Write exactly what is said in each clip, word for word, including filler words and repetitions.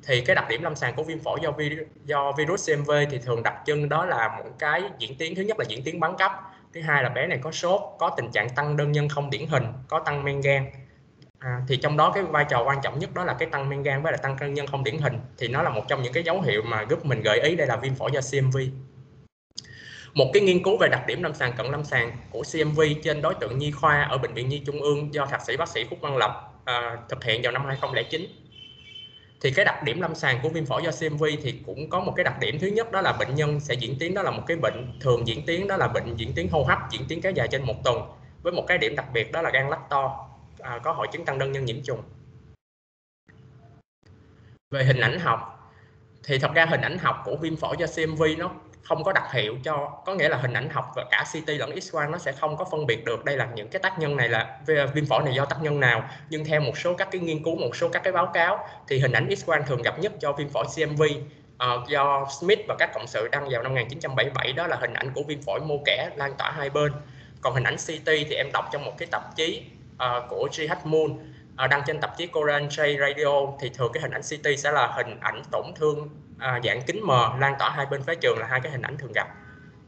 Thì cái đặc điểm lâm sàng của viêm phổi do, vi, do virus xê em vê thì thường đặc trưng đó là một cái diễn tiến, thứ nhất là diễn tiến bắn cấp, thứ hai là bé này có sốt, có tình trạng tăng đơn nhân không điển hình, có tăng men gan. À, thì trong đó cái vai trò quan trọng nhất đó là cái tăng men gan với là tăng đơn nhân không điển hình, thì nó là một trong những cái dấu hiệu mà giúp mình gợi ý đây là viêm phổi do xê em vê. Một cái nghiên cứu về đặc điểm lâm sàng cận lâm sàng của xê em vê trên đối tượng nhi khoa ở Bệnh viện Nhi Trung ương do thạc sĩ bác sĩ Khúc Văn Lập à, thực hiện vào năm hai không không chín. Thì cái đặc điểm lâm sàng của viêm phổi do xê em vê thì cũng có một cái đặc điểm, thứ nhất đó là bệnh nhân sẽ diễn tiến đó là một cái bệnh thường diễn tiến đó là bệnh diễn tiến hô hấp, diễn tiến kéo dài trên một tuần, với một cái điểm đặc biệt đó là gan lách to, à, có hội chứng tăng đơn nhân nhiễm trùng. Về hình ảnh học thì thật ra hình ảnh học của viêm phổi do xê em vê nó không có đặc hiệu cho, có nghĩa là hình ảnh học và cả xê tê lẫn X-quang nó sẽ không có phân biệt được đây là những cái tác nhân này là viêm phổi này do tác nhân nào. Nhưng theo một số các cái nghiên cứu, một số các cái báo cáo thì hình ảnh X-quang thường gặp nhất cho viêm phổi xê em vê uh, do Smith và các cộng sự đăng vào năm một nghìn chín trăm bảy mươi bảy, đó là hình ảnh của viêm phổi mô kẽ lan tỏa hai bên. Còn hình ảnh xê tê thì em đọc trong một cái tạp chí uh, của giê hát Moon uh, đăng trên tạp chí Korean J Radio thì thường cái hình ảnh xê tê sẽ là hình ảnh tổn thương À, dạng kính mờ lan tỏa hai bên phế trường, là hai cái hình ảnh thường gặp.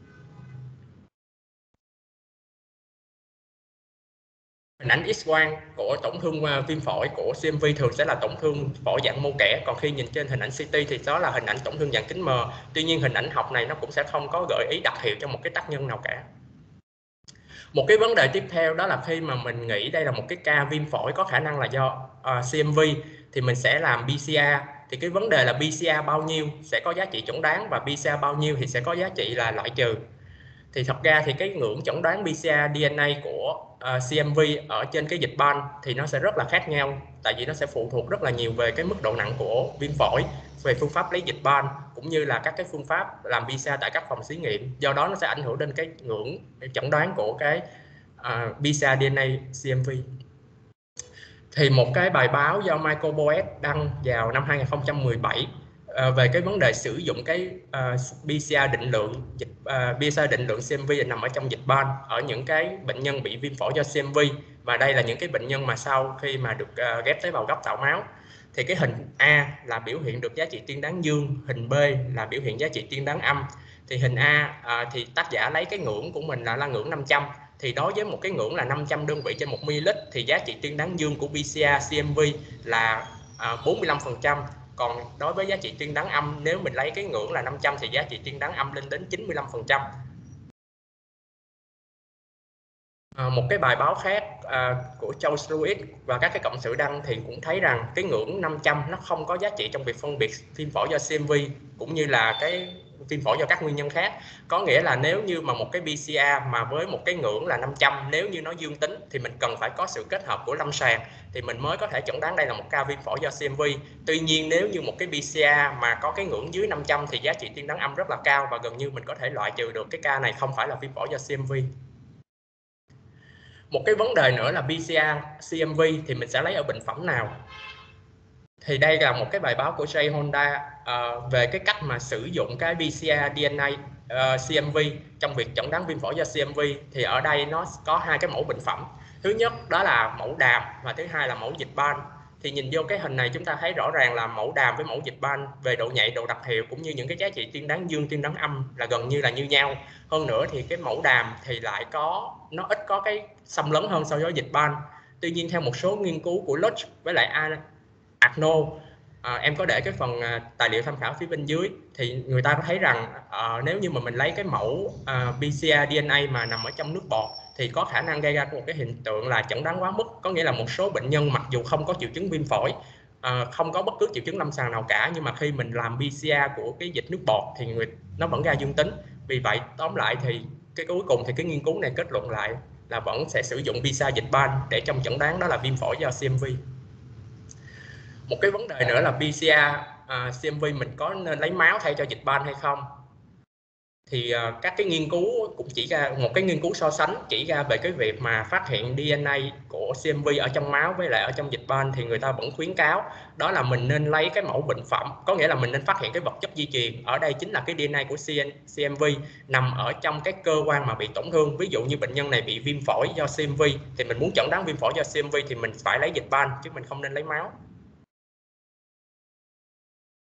Hình ảnh X-quang của tổn thương uh, viêm phổi của xê em vê thường sẽ là tổn thương phổi dạng mô kẽ, còn khi nhìn trên hình ảnh xê tê thì đó là hình ảnh tổn thương dạng kính mờ. Tuy nhiên hình ảnh học này nó cũng sẽ không có gợi ý đặc hiệu cho một cái tác nhân nào cả. Một cái vấn đề tiếp theo đó là khi mà mình nghĩ đây là một cái ca viêm phổi có khả năng là do uh, xê em vê thì mình sẽ làm pê xê rờ. Thì cái vấn đề là pê xê rờ bao nhiêu sẽ có giá trị chẩn đoán và pê xê rờ bao nhiêu thì sẽ có giá trị là loại trừ. Thì thật ra thì cái ngưỡng chẩn đoán pê xê rờ đê en a của uh, xê em vê ở trên cái dịch ban thì nó sẽ rất là khác nhau, tại vì nó sẽ phụ thuộc rất là nhiều về cái mức độ nặng của viêm phổi, về phương pháp lấy dịch ban cũng như là các cái phương pháp làm pê xê rờ tại các phòng thí nghiệm. Do đó nó sẽ ảnh hưởng đến cái ngưỡng chẩn đoán của cái uh, pê xê rờ đê en a xê em vê. Thì một cái bài báo do Michael Boet đăng vào năm hai không một bảy uh, về cái vấn đề sử dụng cái uh, pê xê rờ định lượng dịch uh, pê xê rờ định lượng xê em vê nằm ở trong dịch ban ở những cái bệnh nhân bị viêm phổi do xê em vê, và đây là những cái bệnh nhân mà sau khi mà được uh, ghép tế bào gốc tạo máu. Thì cái hình A là biểu hiện được giá trị tiên đoán dương, hình B là biểu hiện giá trị tiên đoán âm. Thì hình A uh, thì tác giả lấy cái ngưỡng của mình là, là ngưỡng năm trăm. Thì đối với một cái ngưỡng là năm trăm đơn vị trên một mi-li-lít thì giá trị tiên đoán dương của pê xê rờ xê em vê là à, bốn mươi lăm phần trăm. Còn đối với giá trị tiên đoán âm, nếu mình lấy cái ngưỡng là năm trăm thì giá trị tiên đoán âm lên đến chín mươi lăm phần trăm. À, một cái bài báo khác à, của Charles Lewis và các cái cộng sự đăng thì cũng thấy rằng cái ngưỡng năm trăm nó không có giá trị trong việc phân biệt viêm phổi do xê em vê cũng như là cái viêm phổi do các nguyên nhân khác. Có nghĩa là nếu như mà một cái pê xê rờ mà với một cái ngưỡng là năm trăm, nếu như nó dương tính thì mình cần phải có sự kết hợp của lâm sàng thì mình mới có thể chẩn đoán đây là một ca viêm phổi do xê em vê. Tuy nhiên nếu như một cái pê xê rờ mà có cái ngưỡng dưới năm trăm thì giá trị tiên đoán âm rất là cao và gần như mình có thể loại trừ được cái ca này không phải là viêm phổi do xê em vê. Một cái vấn đề nữa là pê xê rờ xê em vê thì mình sẽ lấy ở bệnh phẩm nào? Thì đây là một cái bài báo của Jay Honda uh, về cái cách mà sử dụng cái pê xê rờ đê en a uh, xê em vê trong việc chẩn đoán viêm phổi do xê em vê. Thì ở đây nó có hai cái mẫu bệnh phẩm. Thứ nhất đó là mẫu đàm và thứ hai là mẫu dịch ban. Thì nhìn vô cái hình này chúng ta thấy rõ ràng là mẫu đàm với mẫu dịch ban về độ nhạy, độ đặc hiệu cũng như những cái giá trị tiên đoán dương, tiên đoán âm là gần như là như nhau. Hơn nữa thì cái mẫu đàm thì lại có nó ít có cái xâm lấn hơn so với dịch ban. Tuy nhiên theo một số nghiên cứu của Lutz với lại Arno, à, em có để cái phần à, tài liệu tham khảo phía bên dưới, thì người ta có thấy rằng à, nếu như mà mình lấy cái mẫu à, pê xê rờ đê en a mà nằm ở trong nước bọt thì có khả năng gây ra một cái hiện tượng là chẩn đoán quá mức. Có nghĩa là một số bệnh nhân mặc dù không có triệu chứng viêm phổi, à, không có bất cứ triệu chứng lâm sàng nào cả, nhưng mà khi mình làm pê xê rờ của cái dịch nước bọt thì người nó vẫn ra dương tính. Vì vậy tóm lại thì cái cuối cùng thì cái nghiên cứu này kết luận lại là vẫn sẽ sử dụng pê xê rờ dịch ban để trong chẩn đoán đó là viêm phổi do xê em vê. Một cái vấn đề nữa là pê xê rờ à, xê em vê mình có nên lấy máu thay cho dịch ban hay không? Thì uh, các cái nghiên cứu cũng chỉ ra một cái nghiên cứu so sánh chỉ ra về cái việc mà phát hiện đê en a của xê em vê ở trong máu với lại ở trong dịch ban, thì người ta vẫn khuyến cáo đó là mình nên lấy cái mẫu bệnh phẩm, có nghĩa là mình nên phát hiện cái vật chất di truyền. Ở đây chính là cái đê en a của xê em vê nằm ở trong cái cơ quan mà bị tổn thương. Ví dụ như bệnh nhân này bị viêm phổi do xê em vê thì mình muốn chẩn đoán viêm phổi do xê em vê thì mình phải lấy dịch ban chứ mình không nên lấy máu.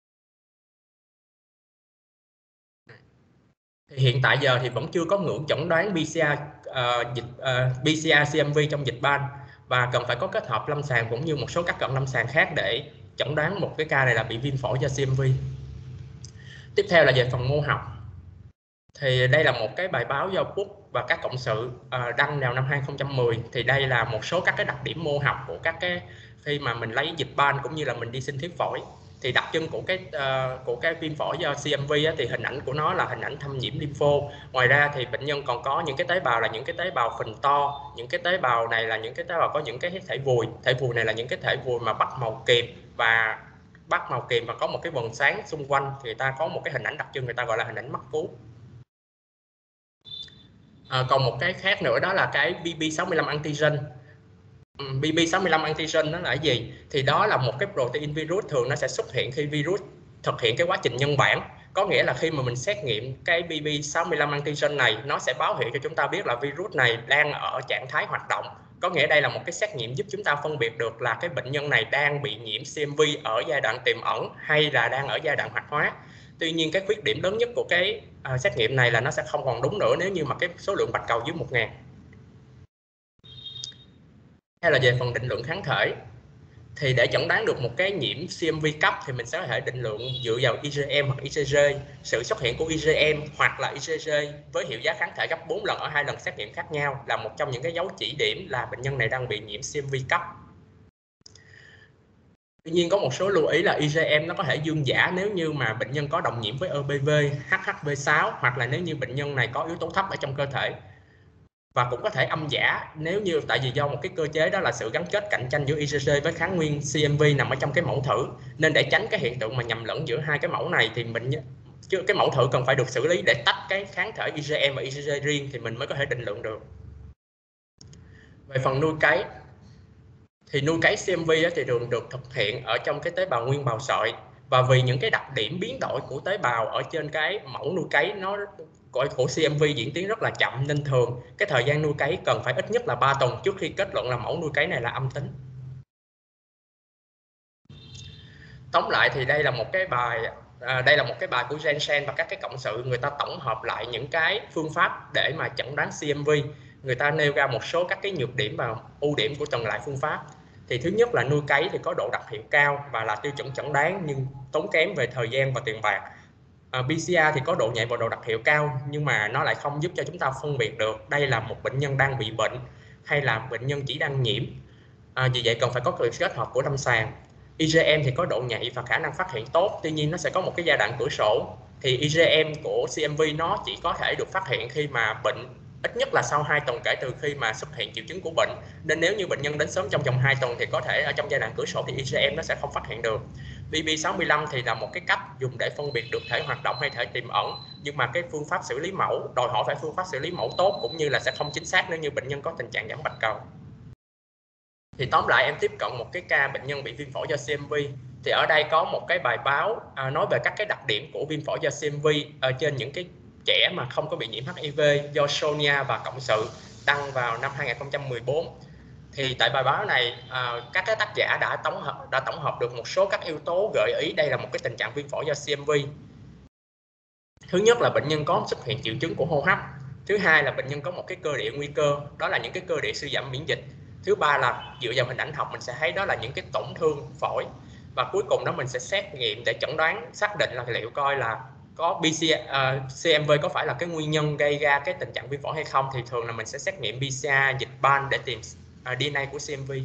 Thì hiện tại giờ thì vẫn chưa có ngưỡng chẩn đoán pê xê rờ uh, dịch uh, pê xê rờ xê em vê trong dịch ban, và cần phải có kết hợp lâm sàng cũng như một số các cận lâm sàng khác để chẩn đoán một cái ca này là bị viêm phổi do xê em vê. Tiếp theo là về phần mô học. Thì đây là một cái bài báo do Book và các cộng sự uh, đăng vào năm hai không một không. Thì đây là một số các cái đặc điểm mô học của các cái khi mà mình lấy dịch ban cũng như là mình đi sinh thiết phổi. Thì đặc trưng của cái uh, của cái viêm phổi do xê em vê á, thì hình ảnh của nó là hình ảnh thâm nhiễm lympho. Ngoài ra thì bệnh nhân còn có những cái tế bào là những cái tế bào phình to, những cái tế bào này là những cái tế bào có những cái thể vùi, thể vùi này là những cái thể vùi mà bắt màu kiềm và bắt màu kiềm và có một cái vầng sáng xung quanh, thì người ta có một cái hình ảnh đặc trưng người ta gọi là hình ảnh mắt cú. À, còn một cái khác nữa đó là cái bê bê sáu mươi lăm antigen. bê bê sáu mươi lăm antigen nó là cái gì? Thì đó là một cái protein virus, thường nó sẽ xuất hiện khi virus thực hiện cái quá trình nhân bản. Có nghĩa là khi mà mình xét nghiệm cái bê bê sáu mươi lăm antigen này, nó sẽ báo hiệu cho chúng ta biết là virus này đang ở trạng thái hoạt động. Có nghĩa đây là một cái xét nghiệm giúp chúng ta phân biệt được là cái bệnh nhân này đang bị nhiễm xê em vê ở giai đoạn tiềm ẩn hay là đang ở giai đoạn hoạt hóa. Tuy nhiên cái khuyết điểm lớn nhất của cái uh, xét nghiệm này là nó sẽ không còn đúng nữa nếu như mà cái số lượng bạch cầu dưới một nghìn. Hay là về phần định lượng kháng thể. Thì để chẩn đoán được một cái nhiễm xê em vê cấp thì mình sẽ có thể định lượng dựa vào i giê em hoặc i xê giê. Sự xuất hiện của i giê em hoặc là i xê giê với hiệu giá kháng thể gấp bốn lần ở hai lần xét nghiệm khác nhau là một trong những cái dấu chỉ điểm là bệnh nhân này đang bị nhiễm xê em vê cấp. Tuy nhiên có một số lưu ý là i giê em nó có thể dương giả nếu như mà bệnh nhân có đồng nhiễm với e bê vê, hát hát vê sáu hoặc là nếu như bệnh nhân này có yếu tố thấp ở trong cơ thể. Và cũng có thể âm giả nếu như tại vì do một cái cơ chế đó là sự gắn kết cạnh tranh giữa i xê giê với kháng nguyên xê em vê nằm ở trong cái mẫu thử, nên để tránh cái hiện tượng mà nhầm lẫn giữa hai cái mẫu này thì mình chứ cái mẫu thử cần phải được xử lý để tách cái kháng thể i giê em và i xê giê riêng thì mình mới có thể định lượng được. Về phần nuôi cấy thì nuôi cấy xê em vê thì thường được thực hiện ở trong cái tế bào nguyên bào sợi, và vì những cái đặc điểm biến đổi của tế bào ở trên cái mẫu nuôi cấy nó của, của xê em vê diễn tiến rất là chậm, nên thường cái thời gian nuôi cấy cần phải ít nhất là ba tuần trước khi kết luận là mẫu nuôi cấy này là âm tính. Tóm lại thì đây là một cái bài à, đây là một cái bài của Jensen và các cái cộng sự, người ta tổng hợp lại những cái phương pháp để mà chẩn đoán xê em vê. Người ta nêu ra một số các cái nhược điểm và ưu điểm của từng loại phương pháp. Thì thứ nhất là nuôi cấy thì có độ đặc hiệu cao và là tiêu chuẩn chẩn đoán nhưng tốn kém về thời gian và tiền bạc. À, pê xê rờ thì có độ nhạy và độ đặc hiệu cao nhưng mà nó lại không giúp cho chúng ta phân biệt được đây là một bệnh nhân đang bị bệnh hay là bệnh nhân chỉ đang nhiễm. À, vì vậy cần phải có sự kết hợp của lâm sàng. i giê em thì có độ nhạy và khả năng phát hiện tốt, tuy nhiên nó sẽ có một cái giai đoạn cửa sổ. Thì i giê em của xê em vê nó chỉ có thể được phát hiện khi mà bệnh ít nhất là sau hai tuần kể từ khi mà xuất hiện triệu chứng của bệnh, nên nếu như bệnh nhân đến sớm trong vòng hai tuần thì có thể ở trong giai đoạn cửa sổ thì i giê em nó sẽ không phát hiện được. bê bê sáu mươi lăm thì là một cái cách dùng để phân biệt được thể hoạt động hay thể tiềm ẩn, nhưng mà cái phương pháp xử lý mẫu đòi hỏi phải phương pháp xử lý mẫu tốt cũng như là sẽ không chính xác nếu như bệnh nhân có tình trạng giảm bạch cầu. Thì tóm lại em tiếp cận một cái ca bệnh nhân bị viêm phổi do xê em vê. Thì ở đây có một cái bài báo à, nói về các cái đặc điểm của viêm phổi do xê em vê ở trên những cái trẻ mà không có bị nhiễm hát i vê do Sonia và cộng sự đăng vào năm hai không một bốn. Thì tại bài báo này à, các cái tác giả đã tổng hợp đã tổng hợp được một số các yếu tố gợi ý đây là một cái tình trạng viêm phổi do xê em vê. Thứ nhất là bệnh nhân có xuất hiện triệu chứng của hô hấp. Thứ hai là bệnh nhân có một cái cơ địa nguy cơ, đó là những cái cơ địa suy giảm miễn dịch. Thứ ba là dựa vào hình ảnh học mình sẽ thấy đó là những cái tổn thương phổi. Và cuối cùng đó mình sẽ xét nghiệm để chẩn đoán xác định là liệu coi là có bê xê, uh, xê em vê có phải là cái nguyên nhân gây ra cái tình trạng viêm phổi hay không. Thì thường là mình sẽ xét nghiệm pê xê rờ dịch ban để tìm uh, đê en a của xê em vê.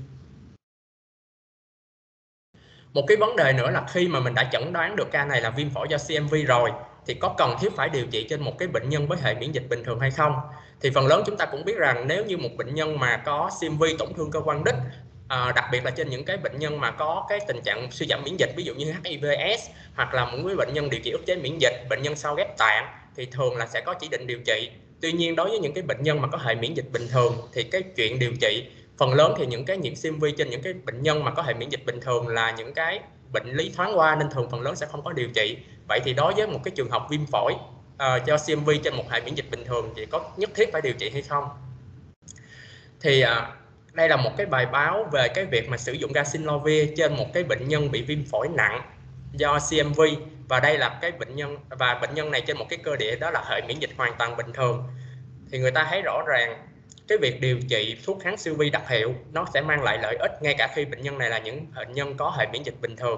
Một cái vấn đề nữa là khi mà mình đã chẩn đoán được ca này là viêm phổi do xê em vê rồi thì có cần thiết phải điều trị trên một cái bệnh nhân với hệ miễn dịch bình thường hay không? Thì phần lớn chúng ta cũng biết rằng nếu như một bệnh nhân mà có xê em vê tổn thương cơ quan đích, à, đặc biệt là trên những cái bệnh nhân mà có cái tình trạng suy giảm miễn dịch, ví dụ như hát i vê ết hoặc là một cái bệnh nhân điều trị ức chế miễn dịch, bệnh nhân sau ghép tạng thì thường là sẽ có chỉ định điều trị. Tuy nhiên đối với những cái bệnh nhân mà có hệ miễn dịch bình thường thì cái chuyện điều trị phần lớn thì những cái nhiễm xê em vê trên những cái bệnh nhân mà có hệ miễn dịch bình thường là những cái bệnh lý thoáng qua nên thường phần lớn sẽ không có điều trị. Vậy thì đối với một cái trường hợp viêm phổi uh, do xê em vê trên một hệ miễn dịch bình thường thì có nhất thiết phải điều trị hay không? Thì uh, đây là một cái bài báo về cái việc mà sử dụng Gacinovir trên một cái bệnh nhân bị viêm phổi nặng do xê em vê và đây là cái bệnh nhân và bệnh nhân này trên một cái cơ địa đó là hệ miễn dịch hoàn toàn bình thường, thì người ta thấy rõ ràng cái việc điều trị thuốc kháng siêu vi đặc hiệu nó sẽ mang lại lợi ích ngay cả khi bệnh nhân này là những bệnh nhân có hệ miễn dịch bình thường.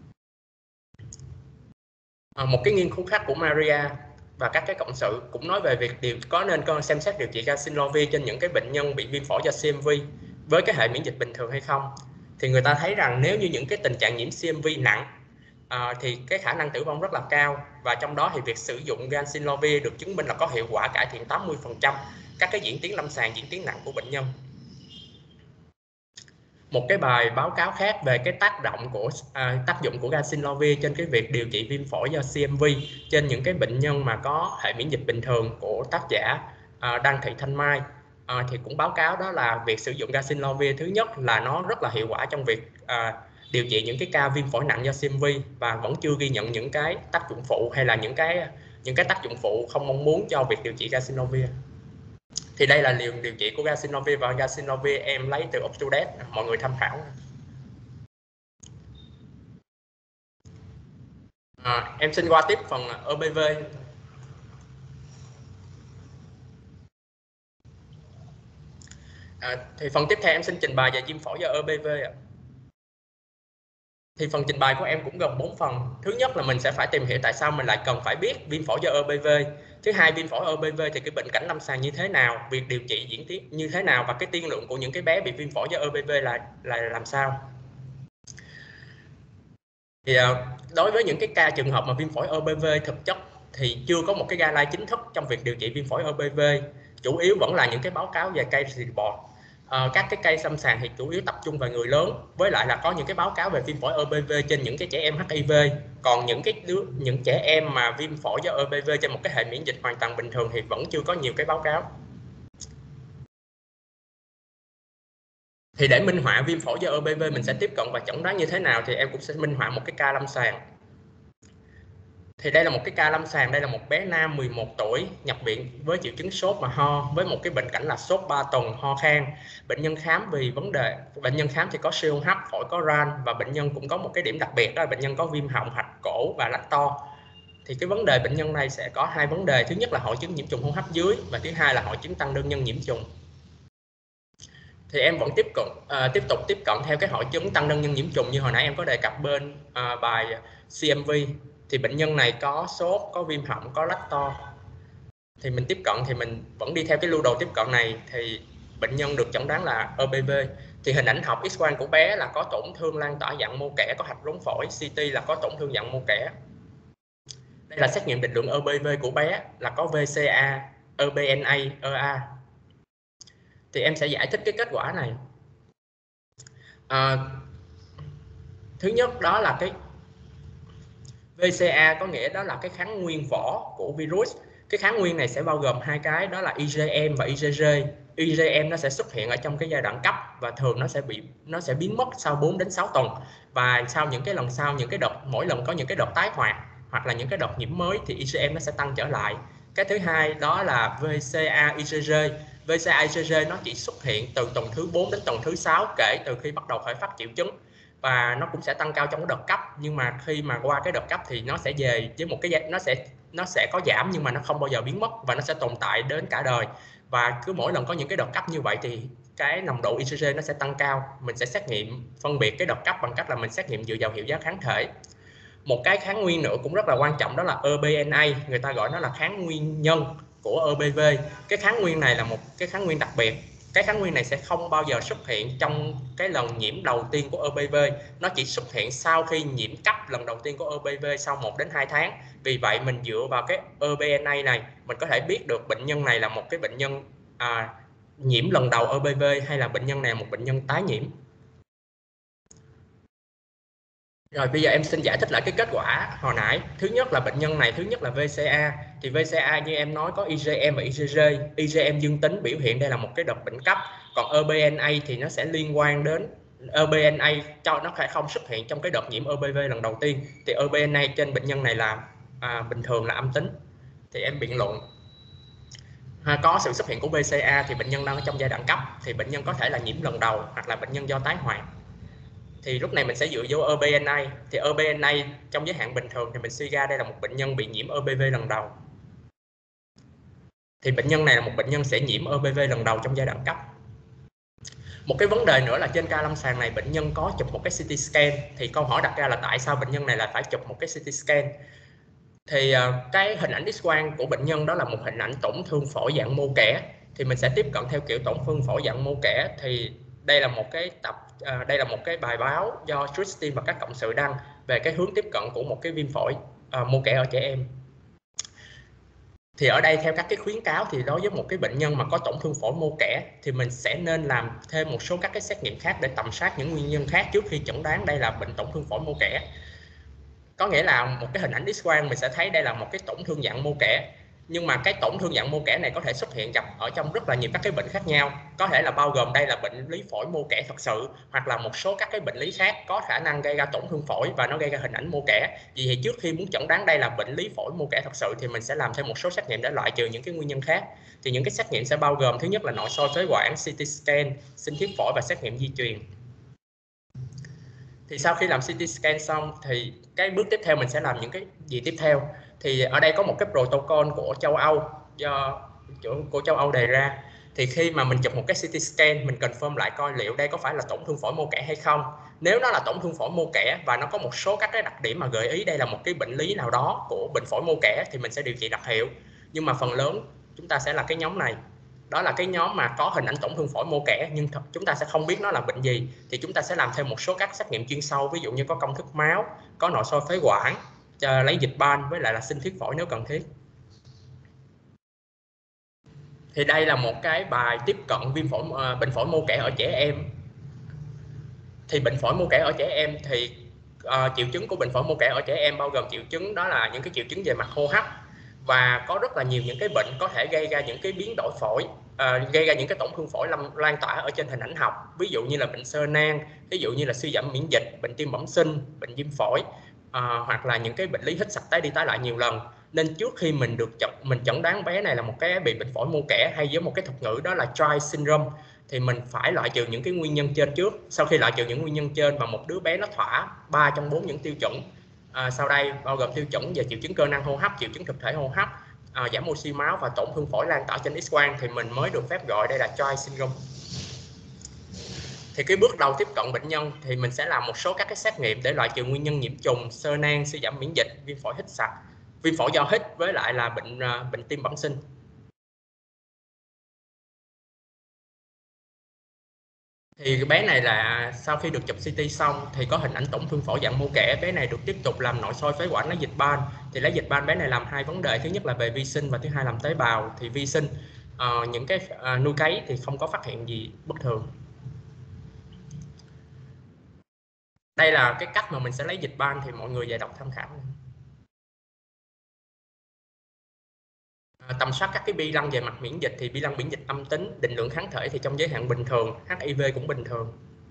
À, một cái nghiên cứu khác của Maria và các cái cộng sự cũng nói về việc điều có nên con xem xét điều trị Garcinia trên những cái bệnh nhân bị viêm phổi do xê em vê với cái hệ miễn dịch bình thường hay không. Thì người ta thấy rằng nếu như những cái tình trạng nhiễm xê em vê nặng à, thì cái khả năng tử vong rất là cao, và trong đó thì việc sử dụng Garcinia được chứng minh là có hiệu quả cải thiện tám mươi phần trăm các cái diễn tiến lâm sàng, diễn tiến nặng của bệnh nhân. Một cái bài báo cáo khác về cái tác động của à, tác dụng của Garcinia trên cái việc điều trị viêm phổi do xê em vê trên những cái bệnh nhân mà có hệ miễn dịch bình thường của tác giả à, Đăng Thị Thanh Mai à, thì cũng báo cáo đó là việc sử dụng Garcinia thứ nhất là nó rất là hiệu quả trong việc à, điều trị những cái ca viêm phổi nặng do xê em vê, và vẫn chưa ghi nhận những cái tác dụng phụ hay là những cái những cái tác dụng phụ không mong muốn cho việc điều trị Garcinia. Thì đây là liều điều trị của Garcinia, và Garcinia em lấy từ Optudet, mọi người tham khảo. À, em xin qua tiếp phần e bê vê. À, thì phần tiếp theo em xin trình bày về viêm phổi do e bê vê ạ. Thì phần trình bày của em cũng gồm bốn phần. Thứ nhất là mình sẽ phải tìm hiểu tại sao mình lại cần phải biết viêm phổi do e bê vê. Thứ hai, viêm phổi e bê vê thì cái bệnh cảnh lâm sàng như thế nào, việc điều trị diễn tiến như thế nào, và cái tiên lượng của những cái bé bị viêm phổi do e bê vê là là làm sao. Thì đối với những cái ca trường hợp mà viêm phổi e bê vê thực chất thì chưa có một cái guideline chính thức trong việc điều trị viêm phổi e bê vê, chủ yếu vẫn là những cái báo cáo về case report. À, các cái case lâm sàng thì chủ yếu tập trung vào người lớn, với lại là có những cái báo cáo về viêm phổi e bê vê trên những cái trẻ em hát i vê. Còn những cái đứa những trẻ em mà viêm phổi do e bê vê trên một cái hệ miễn dịch hoàn toàn bình thường thì vẫn chưa có nhiều cái báo cáo. Thì để minh họa viêm phổi do e bê vê mình sẽ tiếp cận và chẩn đoán như thế nào, thì em cũng sẽ minh họa một cái ca lâm sàng. Thì đây là một cái ca lâm sàng, đây là một bé nam mười một tuổi nhập viện với triệu chứng sốt và ho, với một cái bệnh cảnh là sốt ba tuần, ho khan. Bệnh nhân khám vì vấn đề bệnh nhân khám thì có siêu hô hấp, phổi có ran, và bệnh nhân cũng có một cái điểm đặc biệt đó là bệnh nhân có viêm họng, hạch cổ và lách to. Thì cái vấn đề bệnh nhân này sẽ có hai vấn đề, thứ nhất là hội chứng nhiễm trùng hô hấp dưới, và thứ hai là hội chứng tăng đơn nhân nhiễm trùng. Thì em vẫn tiếp cận uh, tiếp tục tiếp cận theo cái hội chứng tăng đơn nhân nhiễm trùng như hồi nãy em có đề cập bên uh, bài xê em vê. Thì bệnh nhân này có sốt, có viêm họng, có lách to. Thì mình tiếp cận thì mình vẫn đi theo cái lưu đồ tiếp cận này, thì bệnh nhân được chẩn đoán là e bê vê. Thì hình ảnh học X quang của bé là có tổn thương lan tỏa dạng mô kẽ, có hạch rốn phổi, xê tê là có tổn thương dạng mô kẽ. Đây là xét nghiệm định lượng e bê vê của bé là có vê xê a, e bê en a, e a. Thì em sẽ giải thích cái kết quả này. À, thứ nhất đó là cái vê xê a, có nghĩa đó là cái kháng nguyên vỏ của virus. Cái kháng nguyên này sẽ bao gồm hai cái, đó là i giê em và i giê giê. i giê em nó sẽ xuất hiện ở trong cái giai đoạn cấp, và thường nó sẽ bị nó sẽ biến mất sau bốn đến sáu tuần, và sau những cái lần sau, những cái đợt mỗi lần có những cái đợt tái hoạt hoặc là những cái đợt nhiễm mới thì i giê em nó sẽ tăng trở lại. Cái thứ hai đó là vê xê a i giê giê. vê xê a i giê giê nó chỉ xuất hiện từ tuần thứ bốn đến tuần thứ sáu kể từ khi bắt đầu khởi phát triệu chứng, và nó cũng sẽ tăng cao trong cái đợt cấp, nhưng mà khi mà qua cái đợt cấp thì nó sẽ về với một cái nó sẽ nó sẽ có giảm, nhưng mà nó không bao giờ biến mất, và nó sẽ tồn tại đến cả đời. Và cứ mỗi lần có những cái đợt cấp như vậy thì cái nồng độ i giê giê nó sẽ tăng cao. Mình sẽ xét nghiệm phân biệt cái đợt cấp bằng cách là mình xét nghiệm dựa vào hiệu giá kháng thể. Một cái kháng nguyên nữa cũng rất là quan trọng đó là e bê en a, người ta gọi nó là kháng nguyên nhân của e bê vê. Cái kháng nguyên này là một cái kháng nguyên đặc biệt. Cái kháng nguyên này sẽ không bao giờ xuất hiện trong cái lần nhiễm đầu tiên của e bê vê, nó chỉ xuất hiện sau khi nhiễm cấp lần đầu tiên của e bê vê sau một đến hai tháng. Vì vậy mình dựa vào cái e bê en a này, mình có thể biết được bệnh nhân này là một cái bệnh nhân à, nhiễm lần đầu e bê vê hay là bệnh nhân này là một bệnh nhân tái nhiễm. Rồi bây giờ em xin giải thích lại cái kết quả hồi nãy. Thứ nhất là bệnh nhân này, thứ nhất là vê xê a. Thì vê xê a như em nói có i giê em và i giê giê. i giê em dương tính biểu hiện đây là một cái đợt bệnh cấp. Còn e bê en a thì nó sẽ liên quan đến e bê en a cho nó phải không xuất hiện trong cái đợt nhiễm e bê vê lần đầu tiên. Thì e bê en a trên bệnh nhân này là à, bình thường là âm tính. Thì em biện luận à, có sự xuất hiện của vê xê a thì bệnh nhân đang ở trong giai đoạn cấp, thì bệnh nhân có thể là nhiễm lần đầu hoặc là bệnh nhân do tái hoạt. Thì lúc này mình sẽ dựa vô e bê en a. Thì e bê en a trong giới hạn bình thường thì mình suy ra đây là một bệnh nhân bị nhiễm e bê vê lần đầu. Thì bệnh nhân này là một bệnh nhân sẽ nhiễm e bê vê lần đầu trong giai đoạn cấp. Một cái vấn đề nữa là trên ca lâm sàng này bệnh nhân có chụp một cái xê tê scan. Thì câu hỏi đặt ra là tại sao bệnh nhân này lại phải chụp một cái xê tê scan? Thì uh, cái hình ảnh X-quang của bệnh nhân đó là một hình ảnh tổn thương phổi dạng mô kẽ. Thì mình sẽ tiếp cận theo kiểu tổn thương phổi dạng mô kẽ. Thì đây là một cái tập uh, đây là một cái bài báo do Tristin và các cộng sự đăng về cái hướng tiếp cận của một cái viêm phổi uh, mô kẽ ở trẻ em. Thì ở đây theo các cái khuyến cáo thì đối với một cái bệnh nhân mà có tổn thương phổi mô kẽ thì mình sẽ nên làm thêm một số các cái xét nghiệm khác để tầm soát những nguyên nhân khác trước khi chẩn đoán đây là bệnh tổn thương phổi mô kẽ. Có nghĩa là một cái hình ảnh X-quang mình sẽ thấy đây là một cái tổn thương dạng mô kẽ. Nhưng mà cái tổn thương dạng mô kẽ này có thể xuất hiện gặp ở trong rất là nhiều các cái bệnh khác nhau. Có thể là bao gồm đây là bệnh lý phổi mô kẽ thật sự, hoặc là một số các cái bệnh lý khác có khả năng gây ra tổn thương phổi và nó gây ra hình ảnh mô kẽ. Vì vậy trước khi muốn chẩn đoán đây là bệnh lý phổi mô kẽ thật sự thì mình sẽ làm thêm một số xét nghiệm để loại trừ những cái nguyên nhân khác. Thì những cái xét nghiệm sẽ bao gồm thứ nhất là nội soi phế quản, xê tê scan, sinh thiết phổi và xét nghiệm di truyền. Thì sau khi làm xê tê scan xong thì cái bước tiếp theo mình sẽ làm những cái gì tiếp theo. Thì ở đây có một cái protocol của châu Âu do của châu Âu đề ra. Thì khi mà mình chụp một cái xê tê scan mình confirm lại coi liệu đây có phải là tổn thương phổi mô kẽ hay không. Nếu nó là tổn thương phổi mô kẽ và nó có một số các cái đặc điểm mà gợi ý đây là một cái bệnh lý nào đó của bệnh phổi mô kẽ thì mình sẽ điều trị đặc hiệu. Nhưng mà phần lớn chúng ta sẽ là cái nhóm này. Đó là cái nhóm mà có hình ảnh tổn thương phổi mô kẽ nhưng chúng ta sẽ không biết nó là bệnh gì. Thì chúng ta sẽ làm thêm một số các xét nghiệm chuyên sâu, ví dụ như có công thức máu, có nội soi phế quản, lấy dịch ban với lại là sinh thiết phổi nếu cần thiết. Thì đây là một cái bài tiếp cận viêm phổi uh, bệnh phổi mô kẽ ở trẻ em. Thì bệnh phổi mô kẽ ở trẻ em thì uh, triệu chứng của bệnh phổi mô kẽ ở trẻ em bao gồm triệu chứng đó là những cái triệu chứng về mặt hô hấp, và có rất là nhiều những cái bệnh có thể gây ra những cái biến đổi phổi, uh, gây ra những cái tổn thương phổi lan tỏa ở trên hình ảnh học, ví dụ như là bệnh xơ nang, ví dụ như là suy giảm miễn dịch, bệnh tim bẩm sinh, bệnh viêm phổi, uh, hoặc là những cái bệnh lý hít sặc tái đi tái lại nhiều lần. Nên trước khi mình được chẩn mình chẩn đoán bé này là một cái bị bệnh phổi mô kẽ, hay với một cái thuật ngữ đó là dry syndrome, thì mình phải loại trừ những cái nguyên nhân trên trước. Sau khi loại trừ những nguyên nhân trên mà một đứa bé nó thỏa ba trong bốn những tiêu chuẩn à, sau đây bao gồm tiêu chuẩn về triệu chứng cơ năng hô hấp, triệu chứng thực thể hô hấp, à, giảm oxy máu và tổn thương phổi lan tỏa trên X-quang thì mình mới được phép gọi đây là dry syndrome. Thì cái bước đầu tiếp cận bệnh nhân thì mình sẽ làm một số các cái xét nghiệm để loại trừ nguyên nhân nhiễm trùng, xơ nang, suy giảm miễn dịch, viêm phổi hít sặc, viêm phổi do hít với lại là bệnh uh, bệnh tim bẩm sinh. Thì bé này là sau khi được chụp xê tê xong thì có hình ảnh tổn thương phổi dạng mô kẽ, bé này được tiếp tục làm nội soi phế quản lấy dịch ban. Thì lấy dịch ban bé này làm hai vấn đề, thứ nhất là về vi sinh và thứ hai làm tế bào. Thì vi sinh uh, những cái uh, nuôi cấy thì không có phát hiện gì bất thường. Đây là cái cách mà mình sẽ lấy dịch ban, thì mọi người về đọc tham khảo. Tầm soát các cái bi lăng về mặt miễn dịch thì bi lăng miễn dịch âm tính, định lượng kháng thể thì trong giới hạn bình thường, hát i vê cũng bình thường.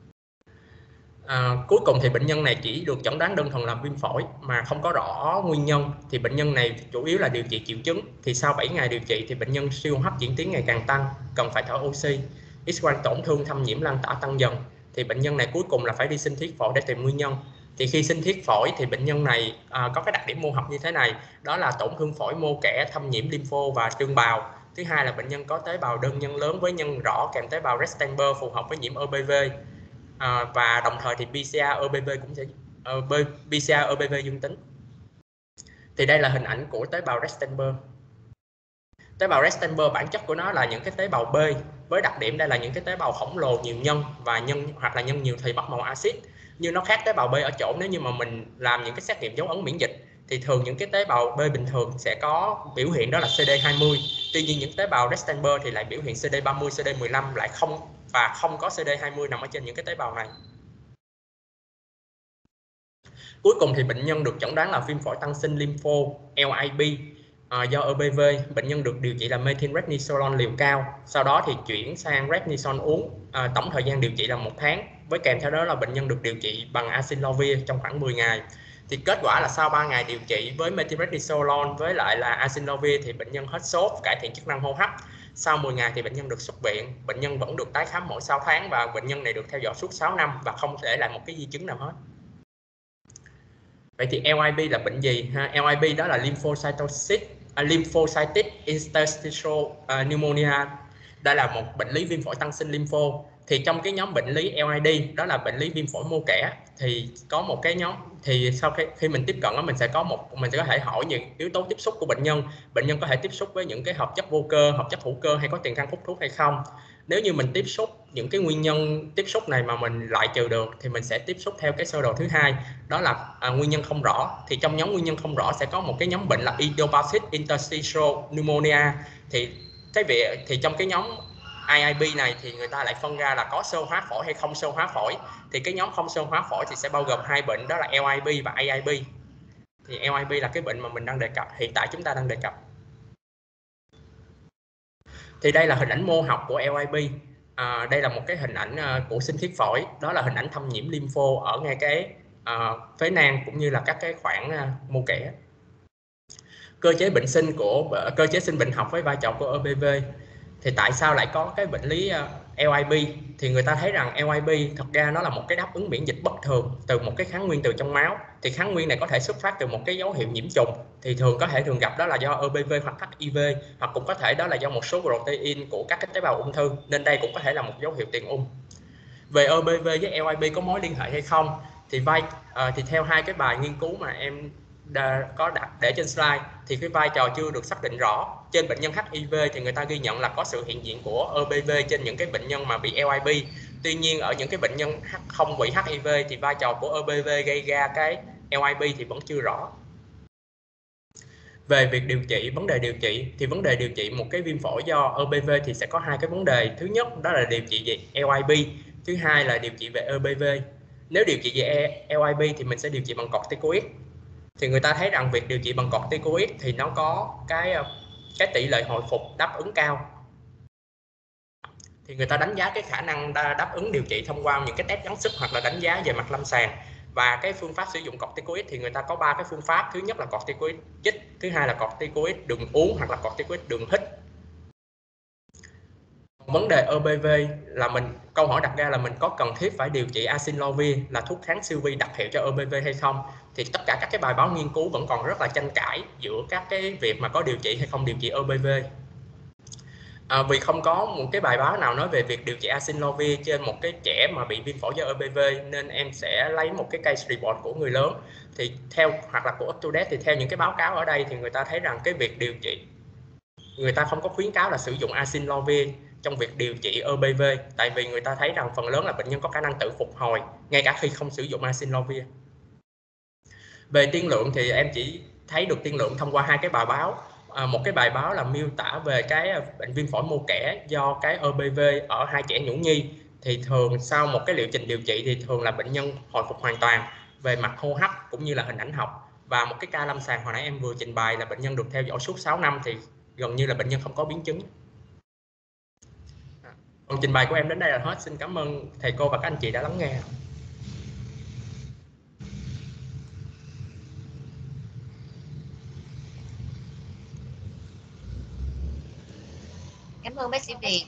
À, cuối cùng thì bệnh nhân này chỉ được chẩn đoán đơn thuần là viêm phổi mà không có rõ nguyên nhân. Thì bệnh nhân này chủ yếu là điều trị triệu chứng. Thì sau bảy ngày điều trị thì bệnh nhân siêu hô hấp diễn tiến ngày càng tăng, cần phải thở oxy. X-quang tổn thương thâm nhiễm lan tỏa tăng dần. Thì bệnh nhân này cuối cùng là phải đi sinh thiết phổi để tìm nguyên nhân. Thì khi sinh thiết phổi thì bệnh nhân này à, có cái đặc điểm mô học như thế này, đó là tổn thương phổi mô kẽ, thâm nhiễm lympho và trương bào. Thứ hai là bệnh nhân có tế bào đơn nhân lớn với nhân rõ kèm tế bào Rextember phù hợp với nhiễm e bê vê. À, và đồng thời thì pê xê rờ e bê vê cũng sẽ uh, pê xê rờ e bê vê dương tính. Thì đây là hình ảnh của tế bào Rextember. Tế bào Rextember bản chất của nó là những cái tế bào B, với đặc điểm đây là những cái tế bào khổng lồ nhiều nhân và nhân hoặc là nhân nhiều thì bọc màu axit. Nhưng nó khác tế bào B ở chỗ nếu như mà mình làm những cái xét nghiệm dấu ấn miễn dịch thì thường những cái tế bào B bình thường sẽ có biểu hiện đó là xê đê hai mươi. Tuy nhiên những tế bào Rextember thì lại biểu hiện xê đê ba mươi, xê đê mười lăm lại không và không có xê đê hai mươi nằm ở trên những cái tế bào này. Cuối cùng thì bệnh nhân được chẩn đoán là viêm phổi tăng sinh lympho L I B à, do e bê vê. Bệnh nhân được điều trị là methylprednisolone liều cao, sau đó thì chuyển sang prednisone uống. À, tổng thời gian điều trị là một tháng, với kèm theo đó là bệnh nhân được điều trị bằng acyclovir trong khoảng mười ngày. Thì kết quả là sau ba ngày điều trị với methylprednisolone với lại là acyclovir thì bệnh nhân hết sốt, cải thiện chức năng hô hấp. Sau mười ngày thì bệnh nhân được xuất viện, bệnh nhân vẫn được tái khám mỗi sáu tháng và bệnh nhân này được theo dõi suốt sáu năm và không để lại một cái di chứng nào hết. Vậy thì L I B là bệnh gì ha? L I B đó là lymphocytosis, uh, lymphocytic interstitial uh, pneumonia. Đây là một bệnh lý viêm phổi tăng sinh lympho. Thì trong cái nhóm bệnh lý L I D đó là bệnh lý viêm phổi mô kẽ, thì có một cái nhóm, thì sau khi khi mình tiếp cận đó, mình sẽ có một mình sẽ có thể hỏi những yếu tố tiếp xúc của bệnh nhân. Bệnh nhân có thể tiếp xúc với những cái hợp chất vô cơ, hợp chất hữu cơ hay có tiền căn hút thuốc hay không. Nếu như mình tiếp xúc những cái nguyên nhân tiếp xúc này mà mình loại trừ được thì mình sẽ tiếp xúc theo cái sơ đồ thứ hai, đó là à, nguyên nhân không rõ. Thì trong nhóm nguyên nhân không rõ sẽ có một cái nhóm bệnh là idiopathic interstitial pneumonia. Thì cái việc thì trong cái nhóm I I B này thì người ta lại phân ra là có xơ hóa phổi hay không xơ hóa phổi. Thì cái nhóm không xơ hóa phổi thì sẽ bao gồm hai bệnh, đó là L I B và A I B. Thì L I B là cái bệnh mà mình đang đề cập, hiện tại chúng ta đang đề cập. Thì đây là hình ảnh mô học của L I B. À, đây là một cái hình ảnh uh, của sinh thiết phổi, đó là hình ảnh thâm nhiễm lympho ở ngay cái uh, phế nang cũng như là các cái khoảng uh, mô kẽ. Cơ chế bệnh sinh của uh, cơ chế sinh bệnh học với vai trò của E B V. Thì tại sao lại có cái bệnh lý uh, L I B? Thì người ta thấy rằng L I B thật ra nó là một cái đáp ứng miễn dịch bất thường từ một cái kháng nguyên từ trong máu. Thì kháng nguyên này có thể xuất phát từ một cái dấu hiệu nhiễm trùng, thì thường có thể thường gặp đó là do E B V hoặc H I V, hoặc cũng có thể đó là do một số protein của các cái tế bào ung thư, nên đây cũng có thể là một dấu hiệu tiền ung. Về E B V với L I B có mối liên hệ hay không? Thì vai uh, thì theo hai cái bài nghiên cứu mà em đã có đặt để trên slide thì cái vai trò chưa được xác định rõ. Trên bệnh nhân H I V thì người ta ghi nhận là có sự hiện diện của E B V trên những cái bệnh nhân mà bị L I B. Tuy nhiên ở những cái bệnh nhân không bị H I V thì vai trò của E B V gây ra cái L I B thì vẫn chưa rõ. Về việc điều trị, vấn đề điều trị thì vấn đề điều trị một cái viêm phổi do E B V thì sẽ có hai cái vấn đề. Thứ nhất đó là điều trị về L I B, thứ hai là điều trị về E B V. Nếu điều trị về L I B thì mình sẽ điều trị bằng corticoid. Thì người ta thấy rằng việc điều trị bằng corticoid thì nó có cái cái tỷ lệ hồi phục đáp ứng cao. Thì người ta đánh giá cái khả năng đáp ứng điều trị thông qua những cái test gắng sức hoặc là đánh giá về mặt lâm sàng. Và cái phương pháp sử dụng corticoid thì người ta có ba cái phương pháp. Thứ nhất là corticoid chích, thứ hai là corticoid đường uống hoặc là corticoid đường hít. Vấn đề E B V là mình câu hỏi đặt ra là mình có cần thiết phải điều trị acyclovir là thuốc kháng siêu vi đặc hiệu cho E B V hay không? Thì tất cả các cái bài báo nghiên cứu vẫn còn rất là tranh cãi giữa các cái việc mà có điều trị hay không điều trị E B V. À, vì không có một cái bài báo nào nói về việc điều trị acyclovir trên một cái trẻ mà bị viêm phổi do E B V, nên em sẽ lấy một cái case report của người lớn. Thì theo hoặc là của UpToDate thì theo những cái báo cáo ở đây thì người ta thấy rằng cái việc điều trị, người ta không có khuyến cáo là sử dụng acyclovir trong việc điều trị E B V, tại vì người ta thấy rằng phần lớn là bệnh nhân có khả năng tự phục hồi ngay cả khi không sử dụng acyclovir. Về tiên lượng thì em chỉ thấy được tiên lượng thông qua hai cái bài báo. À, một cái bài báo là miêu tả về cái bệnh viêm phổi mô kẽ do cái E B V ở hai trẻ nhũ nhi, thì thường sau một cái liệu trình điều trị thì thường là bệnh nhân hồi phục hoàn toàn về mặt hô hấp cũng như là hình ảnh học. Và một cái ca lâm sàng hồi nãy em vừa trình bày là bệnh nhân được theo dõi suốt sáu năm thì gần như là bệnh nhân không có biến chứng. Phần trình bày của em đến đây là hết. Xin cảm ơn thầy cô và các anh chị đã lắng nghe. Cảm ơn bác sĩ Việt.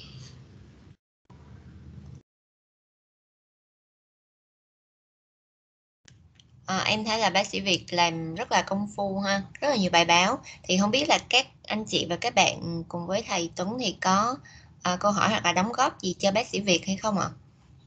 À, em thấy là bác sĩ Việt làm rất là công phu ha, rất là nhiều bài báo. Thì không biết là các anh chị và các bạn cùng với thầy Tuấn thì có à, câu hỏi hoặc là đóng góp gì cho bác sĩ Việt hay không ạ?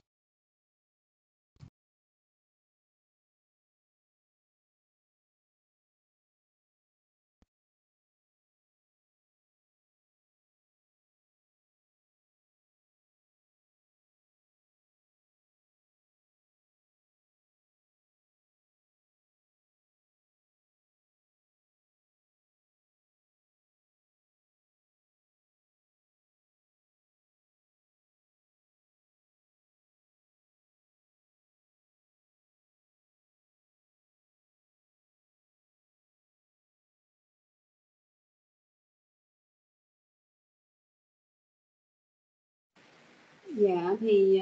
Dạ thì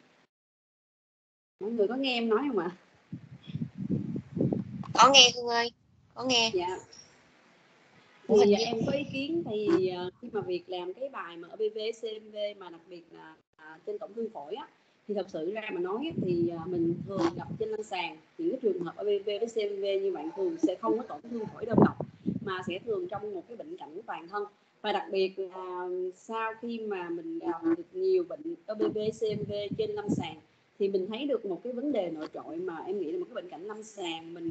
mọi người có nghe em nói không ạ? Có nghe Hương ơi, có nghe. Dạ. Thì em có ý kiến thì khi mà việc làm cái bài mà ở bê vê xê em vê mà đặc biệt là à, trên tổn thương phổi á, thì thật sự ra mà nói thì mình thường gặp trên lâm sàng những cái trường hợp ở bê vê với xê em vê như vậy thường sẽ không có tổn thương phổi đơn độc mà sẽ thường trong một cái bệnh cảnh toàn thân. Và đặc biệt là sau khi mà mình gặp được nhiều bệnh ở bê vê xê em vê trên lâm sàng thì mình thấy được một cái vấn đề nổi trội mà em nghĩ là một cái bệnh cảnh lâm sàng mình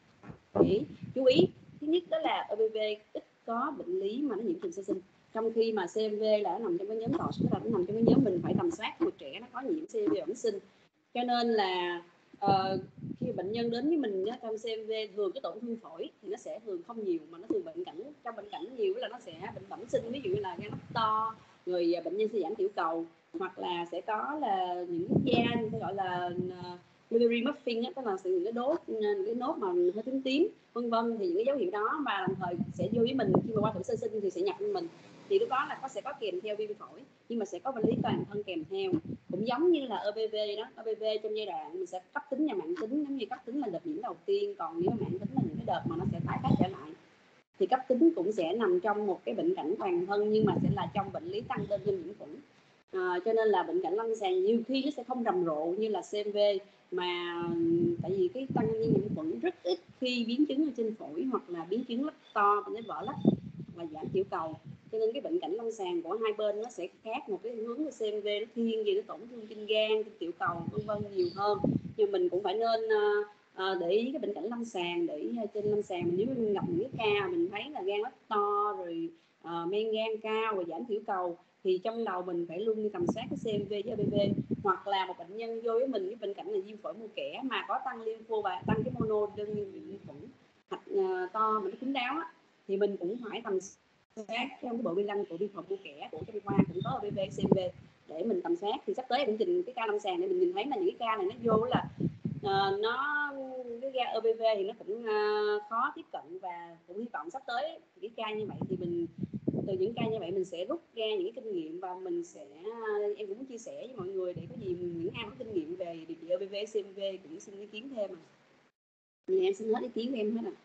phải chú ý. Thứ nhất đó là ở bê vê ít có bệnh lý mà nó nhiễm trùng sơ sinh, trong khi mà xê em vê là nó nằm trong cái nhóm tọa số, là nó nằm trong cái nhóm mình phải tầm soát một trẻ nó có nhiễm xê em vê bẩm sinh. Cho nên là uh, khi bệnh nhân đến với mình nhá, trong xê em vê thường cái tổn thương phổi thì nó sẽ thường không nhiều, mà nó thường bệnh cảnh trong bệnh cảnh nhiều là nó sẽ bệnh bẩm sinh, ví dụ như là gan nắp to, rồi bệnh nhân sẽ giảm tiểu cầu, hoặc là sẽ có là những cái da người ta gọi là uh, Mary Muffin á, tức là những cái đốt những cái nốt mà hơi tím tím vân vân. Thì những cái dấu hiệu đó mà đồng thời sẽ vô với mình khi mà qua thử sơ sinh thì sẽ nhập với mình, thì lúc đó là có sẽ có kèm theo viêm phổi, nhưng mà sẽ có bệnh lý toàn thân kèm theo, cũng giống như là ở bê vê đó. Ở bê vê trong giai đoạn mình sẽ cấp tính và mãn tính, giống như cấp tính là đợt nhiễm đầu tiên, còn nếu mãn tính là những cái đợt mà nó sẽ tái phát trở lại. Thì cấp tính cũng sẽ nằm trong một cái bệnh cảnh toàn thân, nhưng mà sẽ là trong bệnh lý tăng đơn viêm nhiễm khuẩn. À, cho nên là bệnh cảnh lâm sàng nhiều khi nó sẽ không rầm rộ như là xê em vê, mà tại vì cái tăng viêm nhiễm khuẩn rất ít khi biến chứng ở trên phổi, hoặc là biến chứng lách to, nó vỡ lách và giảm tiểu cầu. Cho nên cái bệnh cảnh lâm sàng của hai bên nó sẽ khác một cái hướng của xê em vê, nó thiên về cái tổn thương trên gan, trên tiểu cầu vân vân nhiều hơn. Nhưng mình cũng phải nên uh, uh, để ý cái bệnh cảnh lâm sàng, để uh, trên lâm sàng nếu mình gặp những cái ca mình thấy là gan lách to, rồi uh, men gan cao và giảm tiểu cầu, thì trong đầu mình phải luôn đi tầm soát cái xê em vê với bê vê. Hoặc là một bệnh nhân vô với mình cái bệnh cảnh là viêm phổi mô kẽ mà có tăng lympho và tăng cái mono đơn nhiễm khuẩn hạch uh, to mà nó kín đáo á, thì mình cũng phải tầm soát trong cái bộ vi lanh của viêm phổi mô kẽ của trong khoa cũng có ở bê vê xê em vê để mình tầm soát. Thì sắp tới cũng trình cái ca lâm sàng để mình nhìn thấy là những cái ca này nó vô là uh, nó cái ca ở bê vê thì nó cũng uh, khó tiếp cận, và cũng hy vọng sắp tới cái ca như vậy thì mình từ những ca như vậy mình sẽ rút ra những cái kinh nghiệm, và mình sẽ em cũng muốn chia sẻ với mọi người để có gì những ai có kinh nghiệm về điều trị ở bê vê xê em vê cũng xin ý kiến thêm. À, thì em xin hết ý kiến của em hết ạ. À.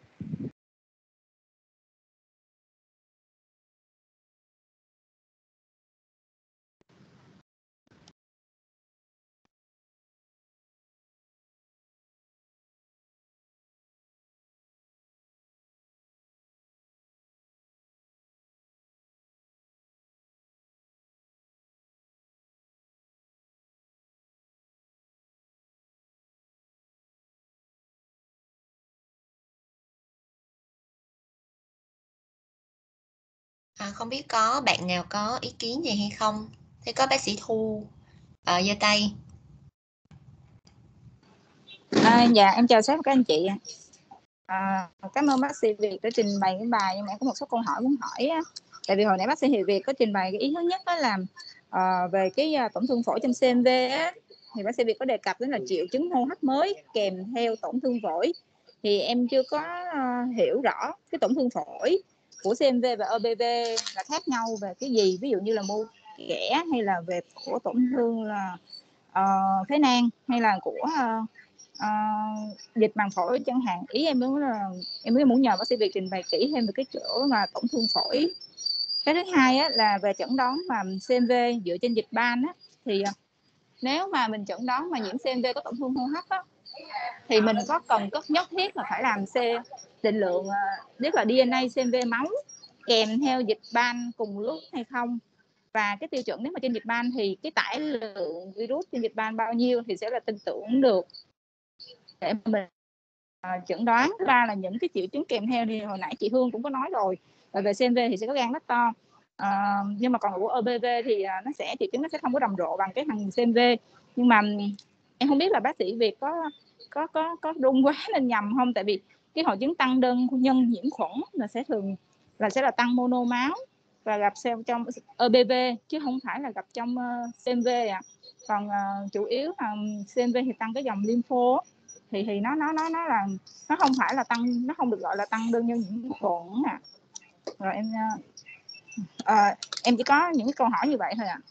À, không biết có bạn nào có ý kiến gì hay không? Thế có bác sĩ Thu giơ uh, tay. À, dạ em chào sếp và các anh chị. À, cảm ơn bác sĩ Việt đã trình bày cái bài, nhưng mà em có một số câu hỏi muốn hỏi á. Tại vì hồi nãy bác sĩ Việt có trình bày cái ý thứ nhất đó là uh, về cái uh, tổn thương phổi trong xê em vê á, thì bác sĩ Việt có đề cập đến là triệu chứng hô hấp mới kèm theo tổn thương phổi. Thì em chưa có uh, hiểu rõ cái tổn thương phổi của xê em vê và o bê vê là khác nhau về cái gì, ví dụ như là mô kẽ hay là về của tổn thương là uh, phế nang hay là của uh, uh, dịch màng phổi chẳng hạn. Ý em muốn là em muốn nhờ bác sĩ Việt trình bày kỹ thêm về cái chỗ mà tổn thương phổi. Cái thứ hai á, là về chẩn đoán mà xê em vê dựa trên dịch ban á, thì nếu mà mình chẩn đoán mà nhiễm xê em vê có tổn thương hô hấp á, thì mình có cần có nhất thiết là phải làm C định lượng biết là đê en a xê em vê máu kèm theo dịch ban cùng lúc hay không, và cái tiêu chuẩn nếu mà trên dịch ban thì cái tải lượng virus trên dịch ban bao nhiêu thì sẽ là tin tưởng được để mình uh, chẩn đoán. Thứ ba là những cái triệu chứng kèm theo thì hồi nãy chị Hương cũng có nói rồi, và về xê em vê thì sẽ có gan lách to, uh, nhưng mà còn của o bê vê thì uh, nó sẽ triệu chứng nó sẽ không có rầm rộ bằng cái thằng xê em vê. Nhưng mà em không biết là bác sĩ Việt có có có có rung quá nên nhầm không, tại vì cái hội chứng tăng đơn nhân nhiễm khuẩn là sẽ thường là sẽ là tăng mono máu và gặp trong o bê vê chứ không phải là gặp trong uh, xê em vê à. Còn uh, chủ yếu là xê em vê thì tăng cái dòng lympho thì thì nó nó nó nó là nó không phải là tăng, nó không được gọi là tăng đơn nhân nhiễm khuẩn à. Rồi em uh, uh, em chỉ có những cái câu hỏi như vậy thôi ạ.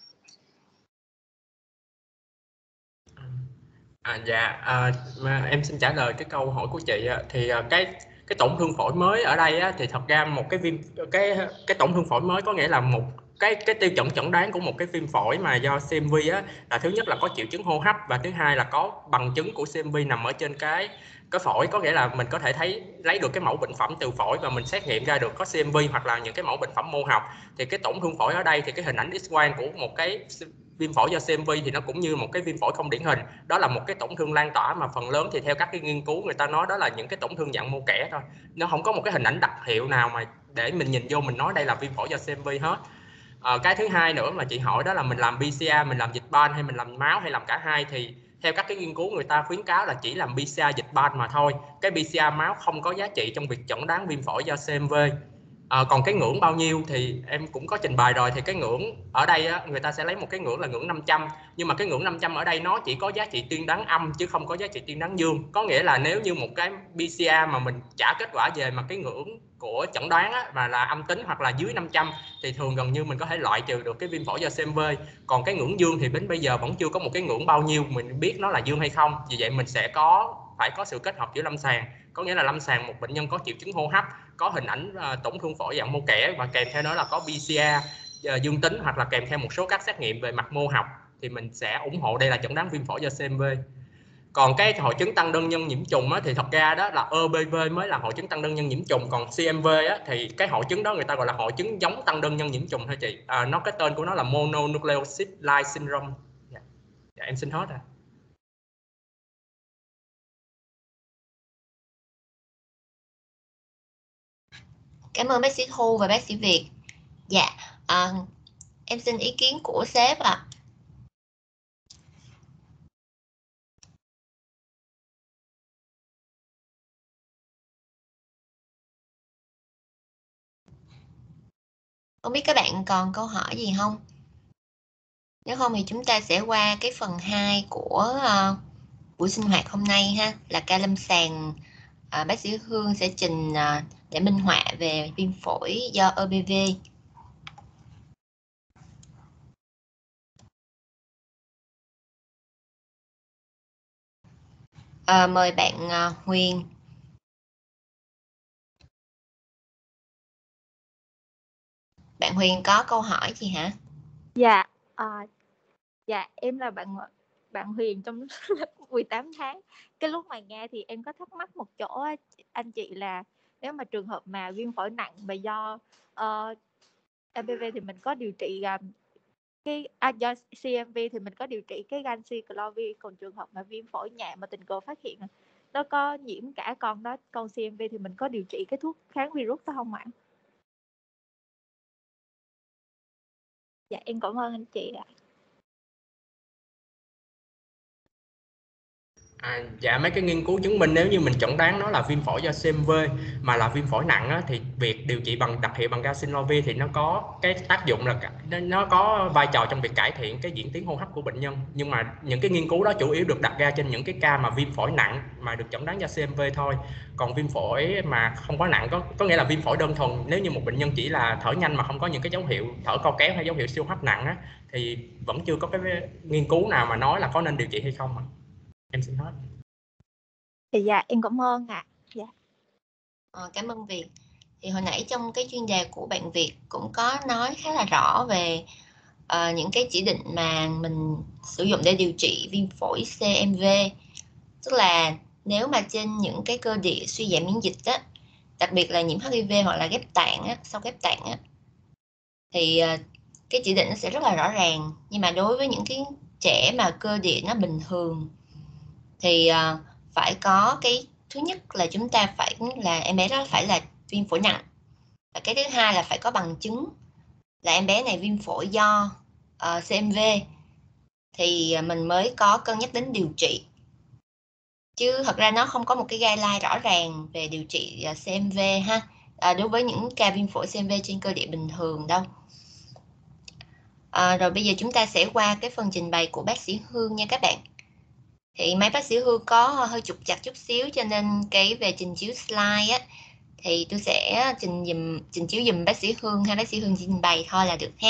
À. À, dạ, à, mà em xin trả lời cái câu hỏi của chị. Thì cái cái tổn thương phổi mới ở đây á, thì thật ra một cái viêm cái cái tổn thương phổi mới có nghĩa là một cái cái tiêu chuẩn chẩn đoán của một cái viêm phổi mà do xê em vê á, là thứ nhất là có triệu chứng hô hấp, và thứ hai là có bằng chứng của xê em vê nằm ở trên cái cái phổi, có nghĩa là mình có thể thấy lấy được cái mẫu bệnh phẩm từ phổi và mình xét nghiệm ra được có xê em vê hoặc là những cái mẫu bệnh phẩm mô học. Thì cái tổn thương phổi ở đây thì cái hình ảnh X-quang của một cái viêm phổi do xê em vê thì nó cũng như một cái viêm phổi không điển hình, đó là một cái tổn thương lan tỏa mà phần lớn thì theo các cái nghiên cứu người ta nói đó là những cái tổn thương dạng mô kẽ thôi, nó không có một cái hình ảnh đặc hiệu nào mà để mình nhìn vô mình nói đây là viêm phổi do xê em vê hết. À, cái thứ hai nữa mà chị hỏi đó là mình làm pê xê rờ, mình làm dịch ban hay mình làm máu hay làm cả hai, thì theo các cái nghiên cứu người ta khuyến cáo là chỉ làm pê xê rờ dịch ban mà thôi, cái pê xê rờ máu không có giá trị trong việc chẩn đoán viêm phổi do xê em vê. À, còn cái ngưỡng bao nhiêu thì em cũng có trình bày rồi, thì cái ngưỡng ở đây á, người ta sẽ lấy một cái ngưỡng là ngưỡng năm trăm, nhưng mà cái ngưỡng năm trăm ở đây nó chỉ có giá trị tiên đoán âm chứ không có giá trị tiên đoán dương, có nghĩa là nếu như một cái pê xê rờ mà mình trả kết quả về mà cái ngưỡng của chẩn đoán á, mà là âm tính hoặc là dưới năm trăm thì thường gần như mình có thể loại trừ được cái viêm phổi do xê em vê. Còn cái ngưỡng dương thì đến bây giờ vẫn chưa có một cái ngưỡng bao nhiêu mình biết nó là dương hay không, vì vậy mình sẽ có phải có sự kết hợp giữa lâm sàng, có nghĩa là lâm sàng một bệnh nhân có triệu chứng hô hấp, có hình ảnh uh, tổn thương phổi dạng mô kẽ và kèm theo đó là có pê xê rờ uh, dương tính hoặc là kèm theo một số các xét nghiệm về mặt mô học thì mình sẽ ủng hộ đây là chẩn đoán viêm phổi do xê em vê. Còn cái hội chứng tăng đơn nhân nhiễm trùng á, thì thật ra đó là e bê vê mới là hội chứng tăng đơn nhân nhiễm trùng, còn xê em vê á, thì cái hội chứng đó người ta gọi là hội chứng giống tăng đơn nhân nhiễm trùng thôi chị. À, nó cái tên của nó là mononucleotide like syndrome. Dạ. Dạ, em xin hết rồi. Cảm ơn bác sĩ Thu và bác sĩ Việt. Dạ, à, em xin ý kiến của sếp ạ. À. Không biết các bạn còn câu hỏi gì không? Nếu không thì chúng ta sẽ qua cái phần hai của uh, buổi sinh hoạt hôm nay ha, là ca lâm sàng. Uh, bác sĩ Hương sẽ trình uh, để minh họa về viêm phổi do e bê vê. Uh, mời bạn uh, Huyền. Bạn Huyền có câu hỏi gì hả? Dạ, à, dạ em là bạn bạn Huyền trong mười tám tháng. Cái lúc mà nghe thì em có thắc mắc một chỗ anh chị, là nếu mà trường hợp mà viêm phổi nặng mà do uh, e bê vê thì mình có điều trị uh, cái à, do xê em vê thì mình có điều trị cái ganciclovir, còn trường hợp mà viêm phổi nhẹ mà tình cờ phát hiện nó có nhiễm cả con đó, con xê em vê thì mình có điều trị cái thuốc kháng virus đó không ạ? Dạ em cảm ơn anh chị ạ. À, dạ mấy cái nghiên cứu chứng minh nếu như mình chẩn đoán nó là viêm phổi do xê em vê mà là viêm phổi nặng á, thì việc điều trị bằng đặc hiệu bằng ganciclovir thì nó có cái tác dụng là nó, nó có vai trò trong việc cải thiện cái diễn tiến hô hấp của bệnh nhân, nhưng mà những cái nghiên cứu đó chủ yếu được đặt ra trên những cái ca mà viêm phổi nặng mà được chẩn đoán do xê em vê thôi. Còn viêm phổi mà không có nặng, có có nghĩa là viêm phổi đơn thuần, nếu như một bệnh nhân chỉ là thở nhanh mà không có những cái dấu hiệu thở co kéo hay dấu hiệu siêu hấp nặng á, thì vẫn chưa có cái nghiên cứu nào mà nói là có nên điều trị hay không. Em xin hết. Dạ em cảm ơn ạ. À. Dạ. À, cảm ơn Việt. Thì hồi nãy trong cái chuyên đề của bạn Việt cũng có nói khá là rõ về uh, những cái chỉ định mà mình sử dụng để điều trị viêm phổi xê em vê, tức là nếu mà trên những cái cơ địa suy giảm miễn dịch á, đặc biệt là nhiễm hát i vê hoặc là ghép tạng á, sau ghép tạng á, thì uh, cái chỉ định nó sẽ rất là rõ ràng. Nhưng mà đối với những cái trẻ mà cơ địa nó bình thường thì uh, phải có cái thứ nhất là chúng ta phải là em bé đó phải là viêm phổi nặng, và cái thứ hai là phải có bằng chứng là em bé này viêm phổi do uh, xê em vê thì mình mới có cân nhắc đến điều trị, chứ thật ra nó không có một cái guideline rõ ràng về điều trị uh, xê em vê ha, uh, đối với những ca viêm phổi xê em vê trên cơ địa bình thường đâu. Uh, rồi bây giờ chúng ta sẽ qua cái phần trình bày của bác sĩ Hương nha các bạn. Thì máy bác sĩ Hương có hơi trục trặc chút xíu, cho nên cái về trình chiếu slide á thì tôi sẽ trình dùm trình chiếu dùm bác sĩ Hương hay bác sĩ Hương trình bày thôi là được ha.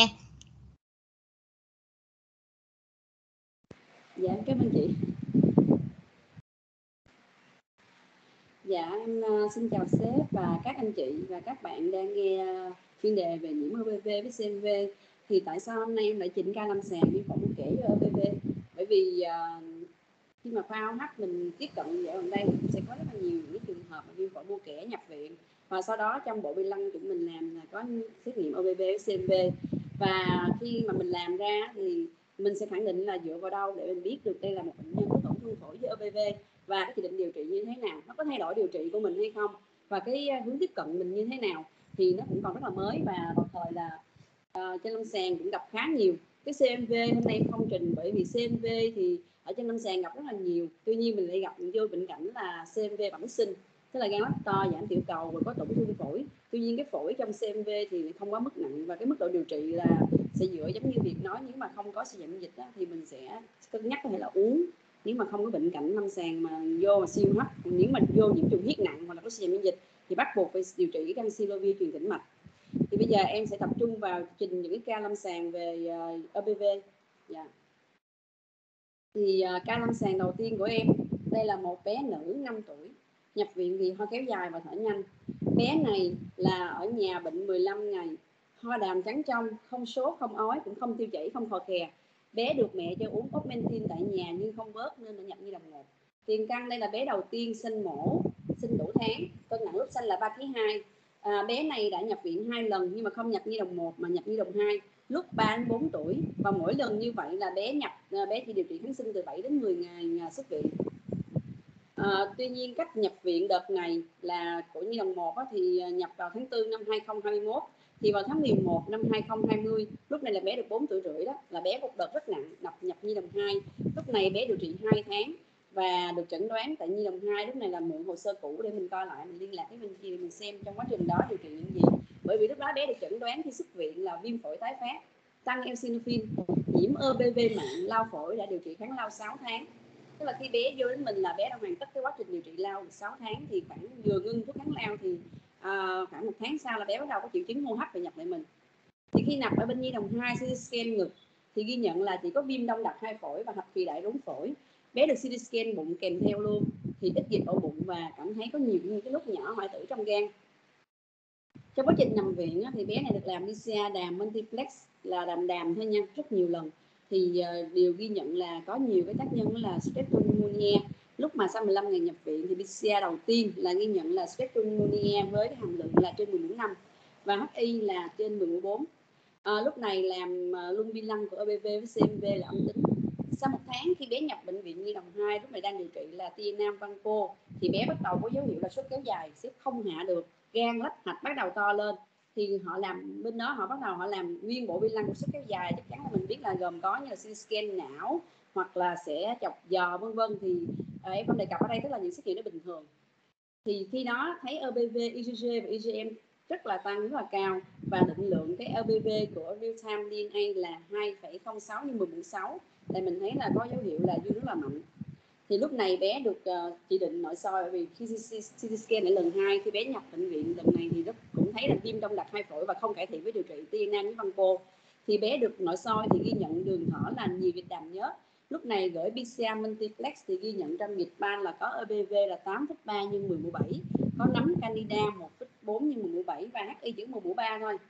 Dạ cảm ơn chị. Dạ em uh, xin chào sếp và các anh chị và các bạn đang nghe chuyên đề về nhiễm o pê vê với xê em vê. Thì tại sao hôm nay em lại chỉnh ca lâm sàng viêm phổi mô kể cho o pê vê? Bởi vì uh, khi mà khoa ô hát mình tiếp cận dạo gần đây thì sẽ có rất là nhiều những trường hợp viêm phổi mô kể nhập viện, và sau đó trong bộ bi lăng chúng mình làm là có xét nghiệm o pê vê với xê em vê, và khi mà mình làm ra thì mình sẽ khẳng định là dựa vào đâu để mình biết được đây là một bệnh nhân có tổn thương phổi với o pê vê và cái chỉ định điều trị như thế nào, nó có thay đổi điều trị của mình hay không, và cái hướng tiếp cận mình như thế nào, thì nó cũng còn rất là mới. Và đồng thời là uh, trên lâm sàng cũng gặp khá nhiều cái xê em vê. Hôm nay em không trình bởi vì xê em vê thì ở trên lâm sàng gặp rất là nhiều, tuy nhiên mình lại gặp vô bệnh cảnh là xê em vê bẩm sinh, tức là gan lách to, giảm tiểu cầu và có tổn thương phổi. Tuy nhiên cái phổi trong xê em vê thì không quá mức nặng, và cái mức độ điều trị là sẽ dựa giống như việc nói, nếu mà không có suy giảm miễn dịch đó, thì mình sẽ cân nhắc có thể là uống, nếu mà không có bệnh cảnh lâm sàng mà vô mà siêu hấp, nếu mà vô nhiễm trùng huyết nặng hoặc là có suy giảm miễn dịch thì bắt buộc phải điều trị cái Canxilovir truyền tĩnh mạch. Thì bây giờ em sẽ tập trung vào trình những cái ca lâm sàng về uh, o pê vê. Yeah. Thì uh, ca lâm sàng đầu tiên của em, đây là một bé nữ năm tuổi, nhập viện vì ho kéo dài và thở nhanh. Bé này là ở nhà bệnh mười lăm ngày, ho đàm trắng trong, không sốt, không ói, cũng không tiêu chảy, không khò khè. Bé được mẹ cho uống Augmentin tại nhà nhưng không bớt nên đã nhập nhi đồng một. Tiền căn đây là bé đầu tiên sinh mổ, sinh đủ tháng, cân nặng lúc sinh là ba ki lô gam hai. À, bé này đã nhập viện hai lần nhưng mà không nhập nhi đồng một mà nhập nhi đồng hai lúc ba đến bốn tuổi, và mỗi lần như vậy là bé nhập bé chỉ điều trị kháng sinh từ bảy đến mười ngày xuất viện. À, tuy nhiên cách nhập viện đợt này là của nhi đồng một á, thì nhập vào tháng tư năm hai không hai mốt, thì vào tháng mười một năm hai không hai không, lúc này là bé được bốn tuổi rưỡi đó, là bé một đợt rất nặng, nhập nhập nhi đồng hai. Lúc này bé điều trị hai tháng và được chẩn đoán tại nhi đồng hai. Lúc này là mượn hồ sơ cũ để mình coi lại, mình liên lạc với bên kia mình xem trong quá trình đó điều trị những gì. Bởi vì lúc đó bé được chẩn đoán khi xuất viện là viêm phổi tái phát, tăng eosinophil, nhiễm o pê vê mạn, lao phổi, đã điều trị kháng lao sáu tháng. Tức là khi bé vô đến mình là bé đã hoàn tất cái quá trình điều trị lao sáu tháng, thì khoảng vừa ngưng thuốc kháng lao thì à, khoảng một tháng sau là bé bắt đầu có triệu chứng hô hấp và nhập lại mình. Thì khi nằm ở bên nhi đồng hai, xê tê scan ngực thì ghi nhận là chỉ có viêm đông đặc hai phổi và hạch kỳ đại rốn phổi. Bé được xê tê scan bụng kèm theo luôn, thì ít dịch ổ bụng và cảm thấy có nhiều những cái nốt nhỏ hoại tử trong gan. Trong quá trình nằm viện thì bé này được làm pê xê rờ đàm multiplex, là đàm đàm thôi nha, rất nhiều lần. Thì uh, điều ghi nhận là có nhiều cái tác nhân là streptococcus. Lúc mà sau mười lăm ngày nhập viện thì pê xê rờ đầu tiên là ghi nhận là streptococcus với cái hàm lượng là trên mười mũ năm và hát i là trên mười mũ bốn. À, lúc này làm uh, luân bi lăng của o pê vê với xê em vê là âm tính. Sau một tháng khi bé nhập bệnh viện nhi đồng hai, lúc này đang điều trị là tia nam vanco, thì bé bắt đầu có dấu hiệu là sốt kéo dài, sẽ không hạ được, gan lách hạch bắt đầu to lên. Thì họ làm bên đó, họ bắt đầu họ làm nguyên bộ bi lăng của sốt kéo dài. Chắc chắn là mình biết là gồm có như là xê tê scan não hoặc là sẽ chọc giò vân vân. Thì à, em không đề cập ở đây, tức là những xét nghiệm nó bình thường. Thì khi đó thấy o pê vê, i giê giê và i giê em rất là tăng, rất là cao, và định lượng cái o pê vê của real time đê en a là hai phẩy không sáu nhân mười mũ sáu, tại mình thấy là có dấu hiệu là dương rất là mạnh. Thì lúc này bé được uh, chỉ định nội soi, bởi vì khi xê tê scan lại lần hai, khi bé nhập bệnh viện lần này thì rất cũng thấy là viêm đông đặc hai phổi và không cải thiện với điều trị tia nam với vanco. Thì bé được nội soi thì ghi nhận đường thở là nhiều dịch đàm nhớt. Lúc này gửi pê xê rờ multiplex thì ghi nhận trong dịch ban là có o pê vê là tám phẩy ba nhân mười mũ bảy, có nấm candida một phẩy bốn nhân mười mũ bảy và hát i chỉ mười mũ ba thôi.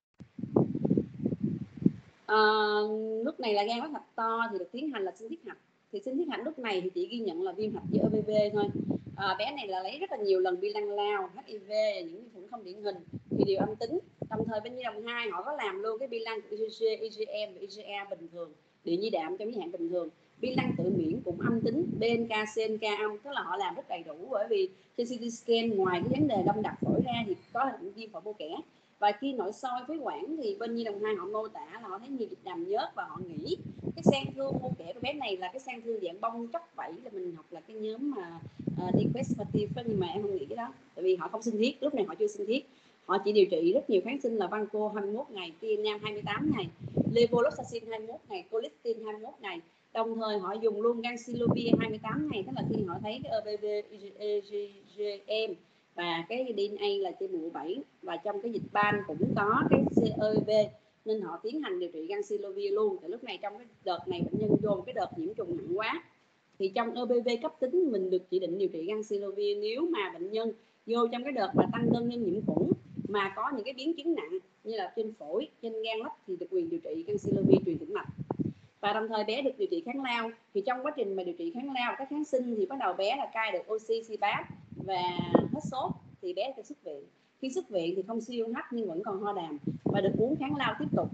À, lúc này là gan bắt hạch to thì được tiến hành là sinh thiết hạch. Thì sinh thiết hạch lúc này thì chỉ ghi nhận là viêm hạch với o pê vê thôi. À, bé này là lấy rất là nhiều lần bi lăng lao, hát i vê, những vi khuẩn không điển hình thì đều âm tính. Đồng thời bên nhi đồng hai họ có làm luôn cái bi lăng của i giê giê, i giê em và i giê a bình thường, điện nhi đạm trong giới hạn bình thường. Bi lăng tự miễn cũng âm tính, bê en ca, xê en ca âm, tức là họ làm rất đầy đủ. Bởi vì trên xê tê scan ngoài cái vấn đề đông đặc phổi ra thì có viêm phổi mô kẽ. Và khi nội soi phế quản thì bên nhi đồng hai họ mô tả là họ thấy nhiều dịch đàm nhớt và họ nghĩ cái sang thương mô kẽ của bé này là cái sang thương dạng bong chóc vảy, là mình học là cái nhóm mà uh, dequestrative, nhưng mà em không nghĩ cái đó, tại vì họ không sinh thiết, lúc này họ chưa sinh thiết, họ chỉ điều trị rất nhiều kháng sinh là vanco hai mươi mốt ngày, tia nam hai mươi tám ngày, levoloxacin hai mươi mốt ngày, colistin hai mươi mốt ngày. Đồng thời họ dùng luôn Canxilovir hai mươi tám ngày, tức là khi họ thấy cái o pê vê, i giê em và cái đê en a là trên mười bảy, và trong cái dịch ban cũng có cái xê e vê, nên họ tiến hành điều trị Canxilovir luôn. Tại lúc này trong cái đợt này bệnh nhân vô một cái đợt nhiễm trùng nặng quá, Thì trong e bê vê cấp tính mình được chỉ định điều trị Garcilovir nếu mà bệnh nhân vô trong cái đợt mà tăng cân nhân nhiễm khuẩn mà có những cái biến chứng nặng như là trên phổi, trên gan lách thì được quyền điều trị Garcilovir truyền tĩnh mạch. Và đồng thời bé được điều trị kháng lao. Thì trong quá trình mà điều trị kháng lao, các kháng sinh thì bắt đầu bé là cai được oxy, xi-páp và hết sốt thì bé sẽ xuất viện. Khi xuất viện thì không siêu hấp nhưng vẫn còn ho đàm và được uống kháng lao tiếp tục.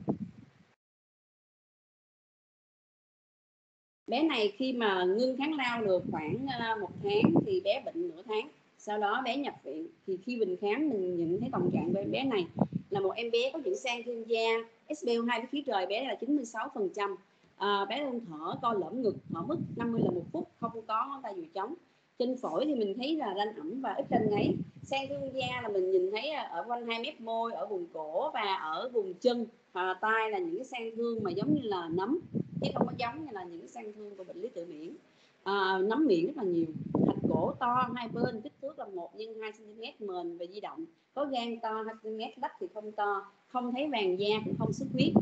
Bé này khi mà ngưng kháng lao được khoảng một tháng thì bé bệnh nửa tháng. Sau đó bé nhập viện. Thì khi mình khám mình nhận thấy tổng trạng của em bé này là một em bé có chuyển sang thương da, ét pê o hai với khí trời bé là chín mươi sáu phần trăm. À, bé luôn thở co lõm ngực, thở mức năm mươi lần một phút, không có tay dùi trống. Trên phổi thì mình thấy là ranh ẩm và ít ranh ngấy. Sang thương da là mình nhìn thấy ở quanh hai mép môi, ở vùng cổ và ở vùng chân và tay là những cái sang thương mà giống như là nấm, chứ không có giống như là những sang thương của bệnh lý tự miễn. À, nấm miệng rất là nhiều, hạch cổ to hai bên, kích thước là một nhân hai xăng ti mét, mềm và di động, có gan to hai xăng ti mét, lách thì không to, không thấy vàng da cũng không xuất huyết.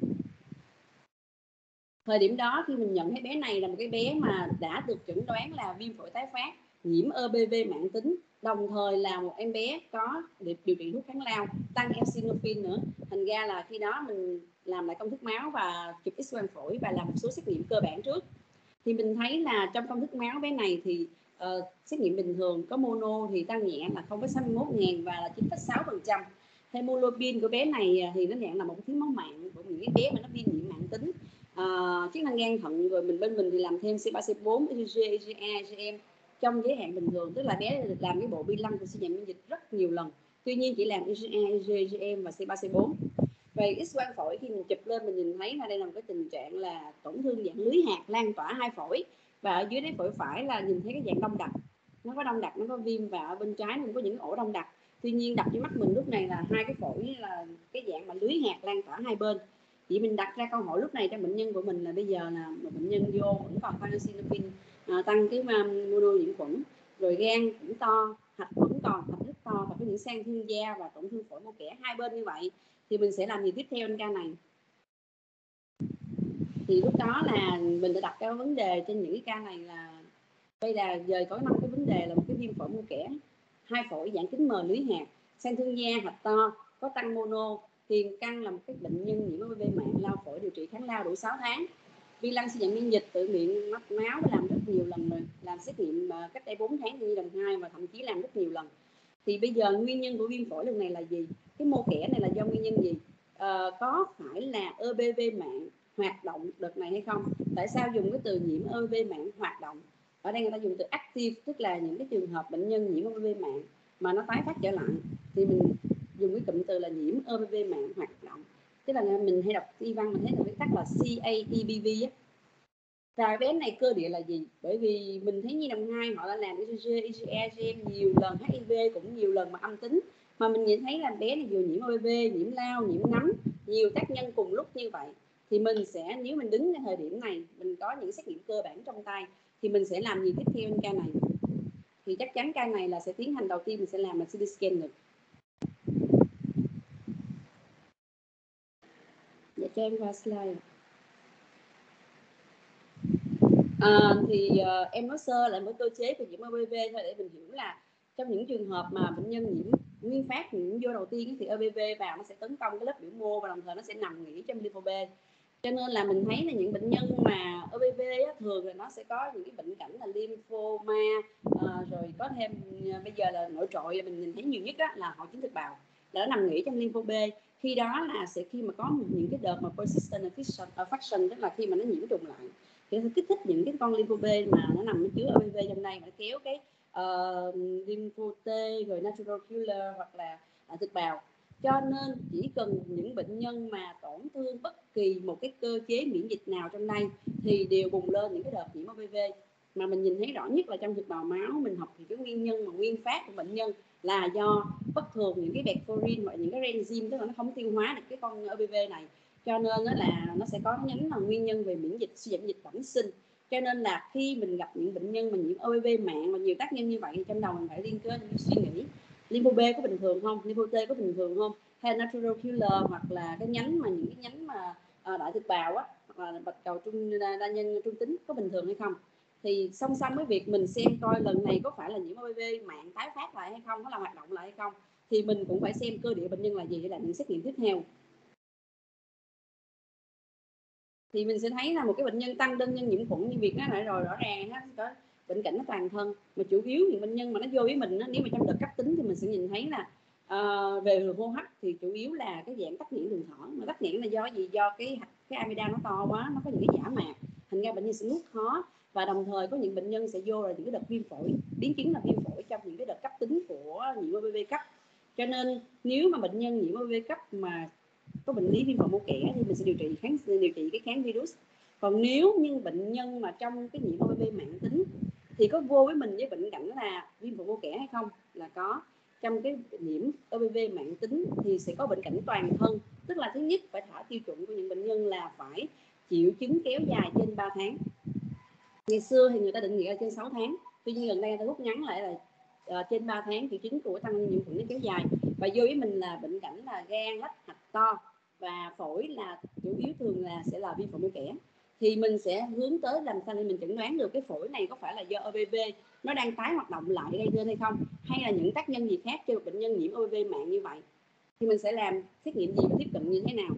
Thời điểm đó khi mình nhận thấy bé này là một cái bé mà đã được chẩn đoán là viêm phổi tái phát, nhiễm e bê vê mãn tính, đồng thời là một em bé có điều trị thuốc kháng lao, tăng eosinophil nữa. Thành ra là khi đó mình làm lại công thức máu và chụp X-quang phổi và làm một số xét nghiệm cơ bản trước. Thì mình thấy là trong công thức máu bé này thì uh, xét nghiệm bình thường có mono thì tăng nhẹ là không phẩy sáu mươi mốt ngàn và là chín phẩy sáu phần trăm. Hemoglobin của bé này thì nó dạng là một thiếu máu mạng của những cái bé mà nó viêm nhiễm mãn tính. Uh, chức năng gan thận rồi mình bên mình thì làm thêm C ba C bốn, I G G, I G A, I G M trong giới hạn bình thường, tức là bé được làm cái bộ bi lăng của suy giảm miễn dịch rất nhiều lần. Tuy nhiên chỉ làm I G A, I G, I G M và C ba C bốn. Về X-quang phổi khi mình chụp lên mình nhìn thấy là đây là một cái tình trạng là tổn thương dạng lưới hạt lan tỏa hai phổi, và ở dưới đáy phổi phải là nhìn thấy cái dạng đông đặc, nó có đông đặc, nó có viêm, và ở bên trái mình có những ổ đông đặc. Tuy nhiên đập với mắt mình lúc này là hai cái phổi là cái dạng mà lưới hạt lan tỏa hai bên. Vậy mình đặt ra câu hỏi lúc này cho bệnh nhân của mình là bây giờ là một bệnh nhân vô vẫn còn tăng eosinophil, à, tăng cái mono nhiễm khuẩn, rồi gan cũng to, hạch vẫn còn, hạch rất to và có những sang thương da và tổn thương phổi mô kẽ hai bên như vậy, thì mình sẽ làm gì tiếp theo anh ca này? Thì lúc đó là mình đã đặt cái vấn đề trên những cái ca này là đây là giờ có năm cái vấn đề là một cái viêm phổi mô kẽ, hai phổi dạng kính mờ lưới hạt, sang thương da, hạch to, có tăng mono, tiền căn là một cái bệnh nhân nhiễm e bê vê mạng, lao phổi, điều trị kháng lao đủ sáu tháng, vi lăng suy giảm miễn dịch, tự miệng mắc máu làm rất nhiều lần rồi, làm xét nghiệm cách đây bốn tháng như lần hai và thậm chí làm rất nhiều lần. Thì bây giờ nguyên nhân của viêm phổi lần này là gì? Cái mô kẽ này là do nguyên nhân gì? À, có phải là e bê vê mạng hoạt động đợt này hay không? Tại sao dùng cái từ nhiễm e bê vê mạng hoạt động? Ở đây người ta dùng từ active, tức là những cái trường hợp bệnh nhân nhiễm e bê vê mạng mà nó tái phát trở lại thì mình dùng cái cụm từ là nhiễm e bê vê mạng hoạt động. Tức là mình hay đọc y văn mình thấy là viết tắt là C A E B V á. Và bé này cơ địa là gì? Bởi vì mình thấy Nhi đồng hai họ đã làm I G G, I G A, I G M nhiều lần, H I V cũng nhiều lần mà âm tính, mà mình nhìn thấy là bé này vừa nhiễm e bê vê, nhiễm lao, nhiễm nấm, nhiều tác nhân cùng lúc như vậy, thì mình sẽ, nếu mình đứng ở thời điểm này mình có những xét nghiệm cơ bản trong tay thì mình sẽ làm gì tiếp theo ca này? Thì chắc chắn ca này là sẽ tiến hành đầu tiên mình sẽ làm là xê tê scan được. Dạ cho em qua slide. À, thì uh, em nói sơ lại một cơ chế của nhiễm e bê vê thôi để mình hiểu là trong những trường hợp mà bệnh nhân nhiễm nguyên phát nhiễm vô đầu tiên thì e bê vê vào nó sẽ tấn công cái lớp biểu mô và đồng thời nó sẽ nằm nghỉ trong lympho B. Cho nên là mình thấy là những bệnh nhân mà e bê vê á, thường là nó sẽ có những cái bệnh cảnh là lymphoma, à, rồi có thêm bây giờ là nổi trội là mình nhìn thấy nhiều nhất á, là hội chứng thực bào đã nằm nghỉ trong lympho B. Khi đó là sẽ khi mà có những cái đợt mà persistent infection, tức là khi mà nó nhiễm trùng lại thì nó kích thích những cái con lympho B mà nó nằm nó chứa e bê vê trong đây, nó kéo cái uh, lympho T rồi natural killer hoặc là uh, thực bào. Cho nên chỉ cần những bệnh nhân mà tổn thương bất kỳ một cái cơ chế miễn dịch nào trong đây thì đều bùng lên những cái đợt nhiễm e bê vê. Mà mình nhìn thấy rõ nhất là trong thực bào máu mình học thì cái nguyên nhân mà nguyên phát của bệnh nhân là do bất thường những cái bacteria hoặc những cái enzyme, tức là nó không tiêu hóa được cái con e bê vê này. Cho nên đó là nó sẽ có nhánh là nguyên nhân về miễn dịch, suy giảm dịch bẩm sinh. Cho nên là khi mình gặp những bệnh nhân mà nhiễm e bê vê mạng và nhiều tác nhân như vậy thì trong đầu mình phải liên kết suy nghĩ lympho B có bình thường không, lympho T có bình thường không, hay natural killer hoặc là cái nhánh mà những cái nhánh mà à, đại thực bào á, hoặc là bạch cầu trung đa nhân trung tính có bình thường hay không. Thì song song với việc mình xem coi lần này có phải là nhiễm o pê vê mạng tái phát lại hay không, có là hoạt động lại hay không, thì mình cũng phải xem cơ địa bệnh nhân là gì để làm những xét nghiệm tiếp theo. Thì mình sẽ thấy là một cái bệnh nhân tăng đơn nhân nhiễm khuẩn như việc nó lại rồi rõ ràng nó có bệnh cảnh nó toàn thân, mà chủ yếu những bệnh nhân mà nó vô với mình, nếu mà trong đợt cấp tính thì mình sẽ nhìn thấy là uh, về đường hô hấp thì chủ yếu là cái dạng tắc nghẽn đường thở. Mà tắc nghẽn là do gì? Do cái cái amida nó to quá, nó có những cái giả mạc, thành ra bệnh nhân sẽ nuốt khó, và đồng thời có những bệnh nhân sẽ vô là những cái đợt viêm phổi, biến chứng là viêm phổi trong những cái đợt cấp tính của nhiễm o pê vê cấp. Cho nên nếu mà bệnh nhân nhiễm o pê vê cấp mà có bệnh lý viêm phổi mô kẽ thì mình sẽ điều trị kháng điều trị cái kháng virus. Còn nếu như bệnh nhân mà trong cái nhiễm o pê vê mãn tính thì có vô với mình với bệnh cảnh là viêm phổi mô kẽ hay không? Là có. Trong cái nhiễm o pê vê mãn tính thì sẽ có bệnh cảnh toàn thân, tức là thứ nhất phải thở tiêu chuẩn của những bệnh nhân là phải triệu chứng kéo dài trên ba tháng. Ngày xưa thì người ta định nghĩa là trên sáu tháng, tuy nhiên gần đây người ta rút ngắn lại là uh, trên ba tháng triệu chứng của tăng nhiễm khuẩn nó kéo dài. Và vô với mình là bệnh cảnh là gan, lách, hạch to, và phổi là chủ yếu thường là sẽ là viêm phổi mô kẽ. Thì mình sẽ hướng tới làm sao để mình chẩn đoán được cái phổi này có phải là do o pê vê nó đang tái hoạt động lại gây nên hay không, hay là những tác nhân gì khác cho bệnh nhân nhiễm o pê vê mạng như vậy. Thì mình sẽ làm xét nghiệm gì và tiếp cận như thế nào.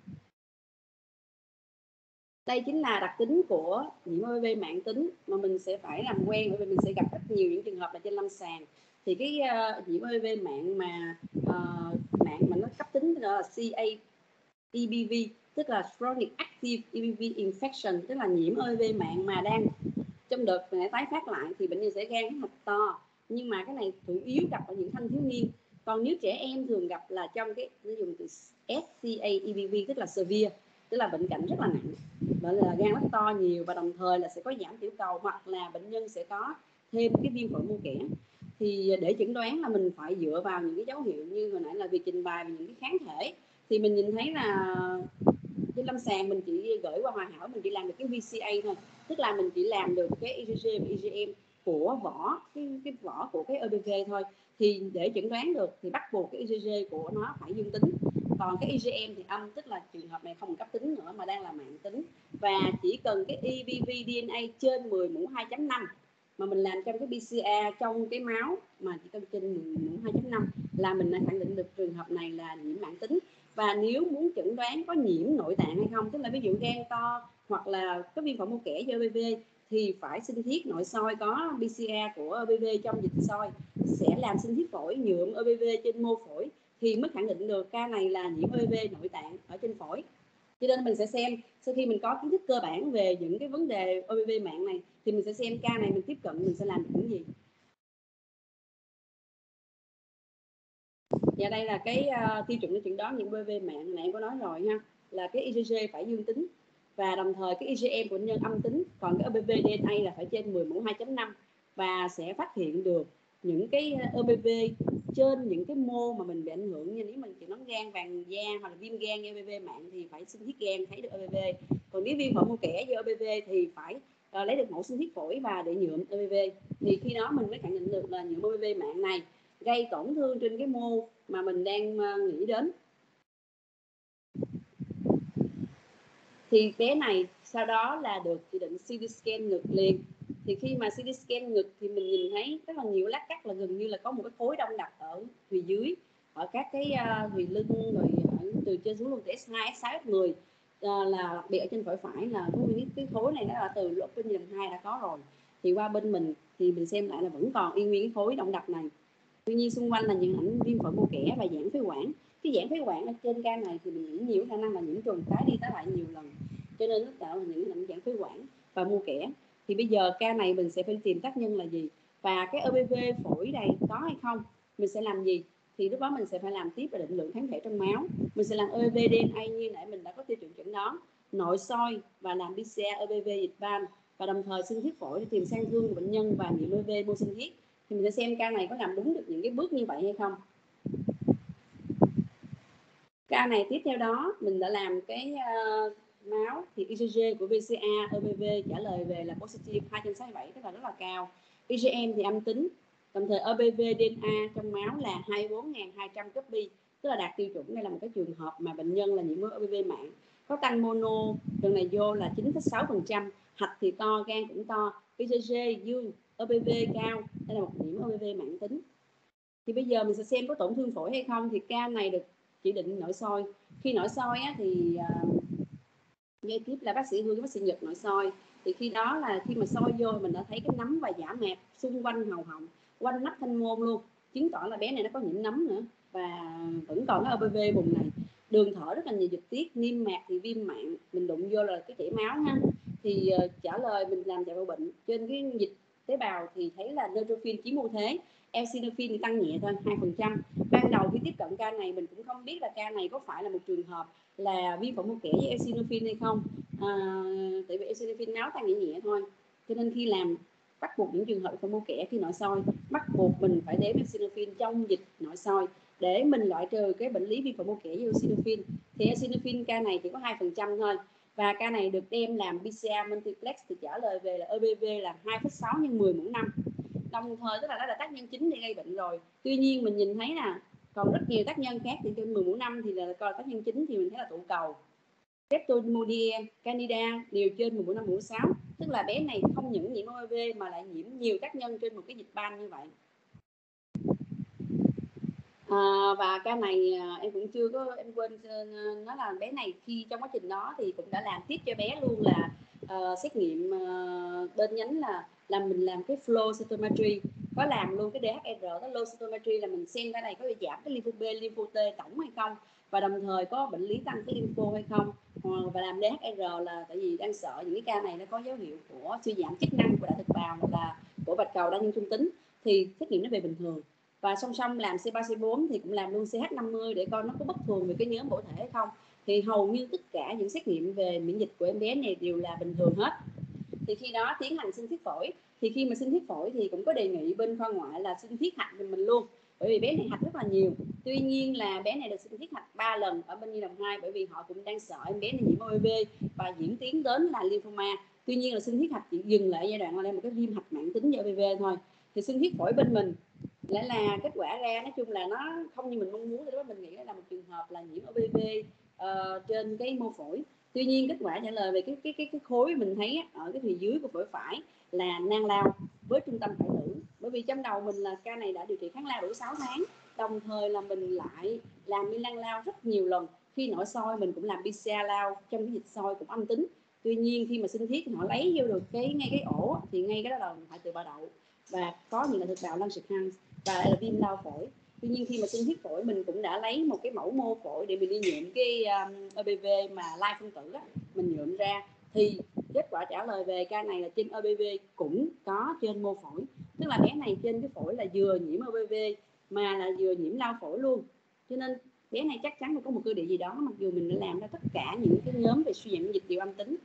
Đây chính là đặc tính của nhiễm o pê vê mãn tính mà mình sẽ phải làm quen, bởi vì mình sẽ gặp rất nhiều những trường hợp là trên lâm sàng. Thì cái uh, nhiễm o pê vê mạng mà uh, mạng mà nó cấp tính đó là xê a e bê vê, tức là chronic active e bê vê infection, tức là nhiễm o pê vê mạng mà đang trong đợt này tái phát lại, thì bệnh nhân sẽ gan hạch to. Nhưng mà cái này chủ yếu gặp ở những thanh thiếu niên. Còn nếu trẻ em thường gặp là trong cái dùng từ ét xê a e bê vê, tức là severe, tức là bệnh cảnh rất là nặng, đó là gan rất to nhiều, và đồng thời là sẽ có giảm tiểu cầu, hoặc là bệnh nhân sẽ có thêm cái viêm phổi mô kẽ. Thì để chẩn đoán là mình phải dựa vào những cái dấu hiệu như hồi nãy là việc trình bày về những cái kháng thể. Thì mình nhìn thấy là trên lâm sàng mình chỉ gửi qua Hòa Hảo, mình chỉ làm được cái vê xê a thôi, tức là mình chỉ làm được cái i giê giê và i giê em của vỏ cái, cái vỏ của cái o pê vê thôi. Thì để chẩn đoán được thì bắt buộc cái i giê giê của nó phải dương tính, còn cái i giê em thì âm, tức là trường hợp này không cấp tính nữa mà đang là mãn tính. Và chỉ cần cái e bê vê đê en a trên mười mũ hai chấm năm mà mình làm trong cái pê xê rờ trong cái máu mà chỉ cần trên mười mũ hai chấm năm là mình đã khẳng định được trường hợp này là nhiễm mãn tính. Và nếu muốn chẩn đoán có nhiễm nội tạng hay không, tức là ví dụ gan to hoặc là có viêm phổi mô kẽ do o pê vê, thì phải sinh thiết nội soi có pê xê rờ của o pê vê trong dịch soi, sẽ làm sinh thiết phổi nhuộm o pê vê trên mô phổi thì mới khẳng định được ca này là nhiễm o pê vê nội tạng ở trên phổi. Cho nên mình sẽ xem, sau khi mình có kiến thức cơ bản về những cái vấn đề o pê vê mạng này thì mình sẽ xem ca này mình tiếp cận mình sẽ làm được những gì. Và đây là cái uh, tiêu chuẩn để chẩn đoán những o pê vê mạng này em có nói rồi ha, là cái i giê giê phải dương tính và đồng thời cái i giê em của bệnh nhân âm tính, còn cái o pê vê đê en a là phải trên mười mũ hai chấm năm, và sẽ phát hiện được những cái o pê vê trên những cái mô mà mình bị ảnh hưởng. Như nếu mình chỉ nói gan vàng da hoặc là viêm gan do o pê vê mạng thì phải sinh thiết gan thấy được o pê vê, còn nếu viêm phổi mô kẽ do o pê vê thì phải uh, lấy được mẫu sinh thiết phổi và để nhuộm o pê vê, thì khi đó mình mới khẳng định được là nhiễm o pê vê mạng này gây tổn thương trên cái mô mà mình đang uh, nghĩ đến. Thì bé này sau đó là được chỉ định xê tê scan ngực liền. Thì khi mà xê tê scan ngực thì mình nhìn thấy rất là nhiều lát cắt, là gần như là có một cái khối đông đặc ở thùy dưới, ở các cái uh, thùy lưng, rồi ở từ trên xuống luôn, từ ét hai, ét sáu, ét mười, uh, là đặc biệt ở trên phổi phải là có những cái khối này nó là từ lúc bên lần hai đã có rồi. Thì qua bên mình thì mình xem lại là vẫn còn y nguyên cái khối đông đặc này. Tuy nhiên xung quanh là những ảnh viêm phổi mô kẽ và giãn phế quản. Cái giãn phế quản ở trên ca này thì mình nghĩ nhiều khả năng là nhiễm trùng tái đi tái lại nhiều lần, cho nên nó tạo những ảnh giãn phế quản và mô kẽ. Thì bây giờ ca này mình sẽ phải tìm tác nhân là gì, và cái o pê vê phổi này có hay không, mình sẽ làm gì. Thì lúc đó mình sẽ phải làm tiếp là định lượng kháng thể trong máu, mình sẽ làm o pê vê đê en a như nãy mình đã có tiêu chuẩn chẩn đoán, nội soi và làm pê xê rờ o pê vê dịch van, và đồng thời sinh thiết phổi để tìm sang thương của bệnh nhân và nhiễm o pê vê mô sinh thiết. Thì mình sẽ xem ca này có làm đúng được những cái bước như vậy hay không. Ca này tiếp theo đó mình đã làm cái uh, máu, thì i giê giê của vê xê a o pê vê trả lời về là positive hai trăm sáu mươi bảy, tức là rất là cao. i giê em thì âm tính, đồng thời o pê vê đê en a trong máu là hai mươi bốn nghìn hai trăm copy, tức là đạt tiêu chuẩn. Đây là một cái trường hợp mà bệnh nhân là nhiễm o pê vê mạng, có tăng mono lần này vô là chín phẩy sáu phần trăm, hạch thì to, gan cũng to, pê xê giê dương, e bê vê cao, đây là một nhiễm e bê vê mãn tính. Thì bây giờ mình sẽ xem có tổn thương phổi hay không. Thì ca này được chỉ định nội soi. Khi nội soi á, thì uh, như kiếp là bác sĩ Hương, bác sĩ Nhật nội soi, thì khi đó là khi mà soi vô mình đã thấy cái nấm và giả mạc xung quanh hầu họng, quanh nắp thanh môn luôn, chứng tỏ là bé này nó có nhiễm nấm nữa và vẫn còn cái e bê vê vùng này. Đường thở rất là nhiều dịch tiết, niêm mạc thì viêm mạn, mình đụng vô là cái chảy máu ha. Thì uh, trả lời mình làm chạy bộ bệnh trên cái dịch tế bào thì thấy là neutrophil chiếm ưu thế, eosinophil thì tăng nhẹ thôi hai phần trăm. Ban đầu khi tiếp cận ca này mình cũng không biết là ca này có phải là một trường hợp là viêm phổi mô kẽ với eosinophil hay không, à, tại vì eosinophil máu tăng nhẹ nhẹ thôi, cho nên khi làm bắt buộc những trường hợp phổi mô kẽ khi nội soi bắt buộc mình phải đếm eosinophil trong dịch nội soi để mình loại trừ cái bệnh lý viêm phổi mô kẽ với eosinophil. Thì eosinophil ca này chỉ có hai phần trăm thôi, và ca này được đem làm pê xê rờ multiplex thì trả lời về là e bê vê là hai phẩy sáu nhân mười mỗi năm, đồng thời tức là đó là tác nhân chính để gây bệnh rồi. Tuy nhiên mình nhìn thấy nè, còn rất nhiều tác nhân khác thì trên mười mỗi năm thì là coi tác nhân chính thì mình thấy là tụ cầu, Streptococcus, Candida đều trên mười mỗi năm mỗi sáu, tức là bé này không những nhiễm e bê vê mà lại nhiễm nhiều tác nhân trên một cái dịch ban như vậy. À, và ca này em cũng chưa có, em quên nói là bé này khi trong quá trình đó thì cũng đã làm tiếp cho bé luôn là uh, xét nghiệm uh, bên nhánh là làm mình làm cái flow cytometry, có làm luôn cái đê hát rờ, cái flow cytometry là mình xem cái này có bị giảm cái lympho B, lympho T tổng hay không, và đồng thời có bệnh lý tăng cái lympho hay không. Uh, và làm đê hát rờ là tại vì đang sợ những cái ca này nó có dấu hiệu của suy giảm chức năng của đại thực bào hoặc là của bạch cầu đa nhân trung tính thì xét nghiệm nó về bình thường. Và song song làm C ba C bốn thì cũng làm luôn C H năm mươi để coi nó có bất thường về cái nhóm bổ thể hay không. Thì hầu như tất cả những xét nghiệm về miễn dịch của em bé này đều là bình thường hết. Thì khi đó tiến hành sinh thiết phổi, thì khi mà sinh thiết phổi thì cũng có đề nghị bên khoa ngoại là sinh thiết hạch mình luôn, bởi vì bé này hạch rất là nhiều. Tuy nhiên là bé này được sinh thiết hạch ba lần ở bên Nhi đồng hai, bởi vì họ cũng đang sợ em bé này nhiễm e bê vê và diễn tiến đến là lymphoma. Tuy nhiên là sinh thiết hạch chỉ dừng lại giai đoạn là một cái viêm hạch mãn tính do e bê vê thôi. Thì sinh thiết phổi bên mình lại là kết quả ra nói chung là nó không như mình mong muốn, thì đó mình nghĩ là một trường hợp là nhiễm e bê vê uh, trên cái mô phổi. Tuy nhiên kết quả trả lời về cái cái cái, cái khối mình thấy ở cái phía dưới của phổi phải là nang lao với trung tâm hoại tử, bởi vì trong đầu mình là ca này đã điều trị kháng lao đủ sáu tháng, đồng thời là mình lại làm nang lao rất nhiều lần. Khi nội soi mình cũng làm pê xê rờ lao, trong cái dịch soi cũng âm tính. Tuy nhiên khi mà sinh thiết thì họ lấy vô được cái ngay cái ổ thì ngay cái đó là hoại tử bào đậu và có những là thực bào lăng xịt hăng và lại là viêm lao phổi. Tuy nhiên khi mà sinh thiết phổi mình cũng đã lấy một cái mẫu mô phổi để mình đi nhuộm cái um, e bê vê mà lai phân tử á, mình nhuộm ra thì kết quả trả lời về ca này là trên e bê vê cũng có trên mô phổi, tức là bé này trên cái phổi là vừa nhiễm e bê vê mà là vừa nhiễm lao phổi luôn, cho nên bé này chắc chắn là có một cơ địa gì đó, mặc dù mình đã làm ra tất cả những cái nhóm về suy giảm miễn dịch đều âm tính.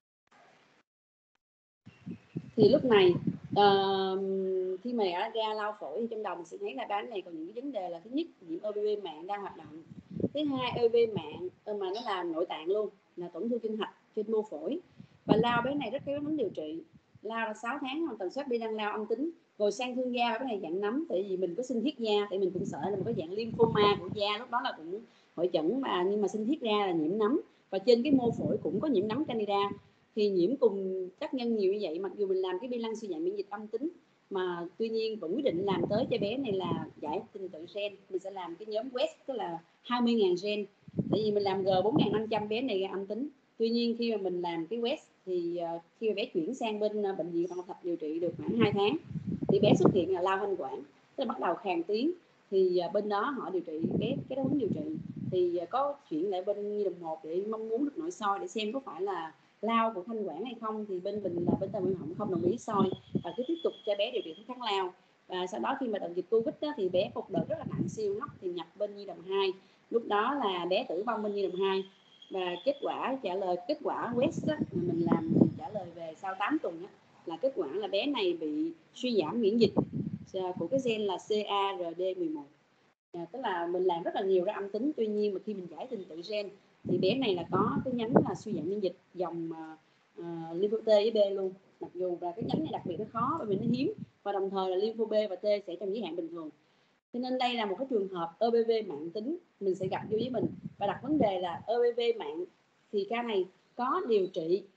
Thì lúc này uh, khi mà đã ra lao phổi thì trong đầu mình sẽ thấy là bé này còn những cái vấn đề là thứ nhất nhiễm e bê vê mạng đang hoạt động, thứ hai e bê vê mạng mà nó là nội tạng luôn, là tổn thương kinh hạch trên mô phổi, và lao bé này rất cái vấn điều trị, lao là sáu tháng mà tần suất đi đang lao âm tính, rồi sang thương da cái này dạng nấm, tại vì mình có sinh thiết da thì mình cũng sợ là một cái dạng lymphoma của da, lúc đó là cũng hội chẩn mà, nhưng mà sinh thiết ra là nhiễm nấm và trên cái mô phổi cũng có nhiễm nấm Candida. Thì nhiễm cùng tác nhân nhiều như vậy, mặc dù mình làm cái bi lăng suy giảm miễn dịch âm tính mà tuy nhiên vẫn quyết định làm tới cho bé này là giải trình tự gen. Mình sẽ làm cái nhóm West tức là hai mươi nghìn gen, tại vì mình làm G bốn nghìn năm trăm bé này âm tính. Tuy nhiên khi mà mình làm cái West thì uh, khi mà bé chuyển sang bên uh, bệnh viện Phạm Ngọc Thạch điều trị được khoảng hai tháng thì bé xuất hiện là lao thanh quản, tức là bắt đầu khàn tiếng, thì uh, bên đó họ điều trị bé cái đó hướng điều trị thì uh, có chuyển lại bên Nhi đồng một để mong muốn được nội soi để xem có phải là lao của thanh quản hay không, thì bên mình là bên tai mũi họng không đồng ý soi và cứ tiếp tục cho bé điều trị thuốc kháng lao. Và sau đó khi mà đợt dịch Covid đó, thì bé một đợt rất là nặng siêu hấp thì nhập bên Nhi đồng hai, lúc đó là bé tử vong bên Nhi đồng hai. Và kết quả trả lời kết quả West đó, mình làm thì trả lời về sau tám tuần đó, là kết quả là bé này bị suy giảm miễn dịch của cái gen là C A R D mười một, à, tức là mình làm rất là nhiều ra âm tính. Tuy nhiên mà khi mình giải trình tự gen thì bé này là có cái nhánh là suy giảm miễn dịch dòng uh, lympho T với B luôn, mặc dù là cái nhánh này đặc biệt nó khó bởi vì nó hiếm, và đồng thời là lympho B và T sẽ trong giới hạn bình thường. Cho nên đây là một cái trường hợp e bê vê mạng tính mình sẽ gặp vô với mình, và đặt vấn đề là e bê vê mạng thì ca này có điều trị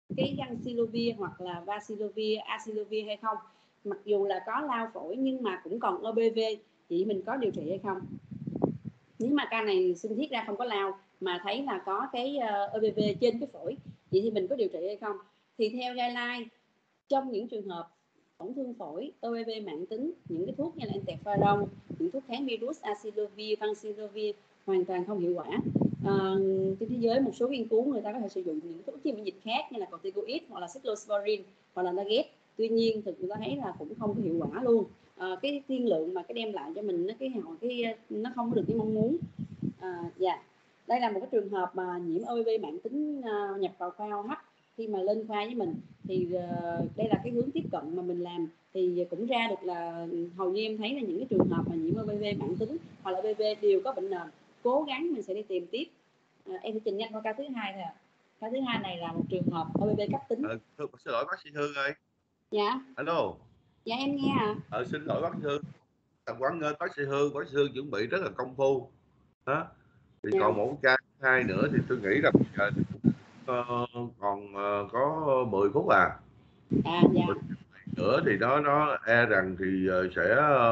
cái ancillovir hoặc là vacilovir, acilovir hay không. Mặc dù là có lao phổi nhưng mà cũng còn o bê vê, chị mình có điều trị hay không? Nếu mà ca này sinh thiết ra không có lao mà thấy là có cái o bê vê trên cái phổi, vậy thì mình có điều trị hay không? Thì theo guideline, trong những trường hợp tổn thương phổi, o bê vê mãn tính, những cái thuốc như là interferon, những thuốc kháng virus, acilovir, vancomycin hoàn toàn không hiệu quả. À, trên thế giới một số nghiên cứu người ta có thể sử dụng những thuốc miễn dịch khác như là corticoid hoặc là cyclosporin hoặc là Naget. Tuy nhiên thực người ta thấy là cũng không có hiệu quả luôn. À, cái tiên lượng mà cái đem lại cho mình nó cái cái nó không có được cái mong muốn. À, dạ. Đây là một cái trường hợp mà nhiễm o bê vê mãn tính uh, nhập vào khoa hô hấp. Khi mà lên khoa với mình thì uh, đây là cái hướng tiếp cận mà mình làm, thì cũng ra được là hầu như em thấy là những cái trường hợp mà nhiễm o bê vê mãn tính hoặc là o bê vê đều có bệnh nền, cố gắng mình sẽ đi tìm tiếp. À, em sẽ trình nhanh qua ca thứ hai thôi ạ. Ca thứ hai này là một trường hợp o bê vê cấp tính. Ờ, xin lỗi bác sĩ Hương ơi. Dạ. Alo. Dạ em nghe ạ. À. Ờ, xin lỗi bác sĩ Hương. Tập quán nghênh bác sĩ Hương, bác sĩ Hương chuẩn bị rất là công phu. Đó. Thì dạ. Còn một ca hai nữa thì tôi nghĩ là bây giờ uh, còn uh, có mười phút à. À dạ. Nữa thì nó nó e rằng thì uh, sẽ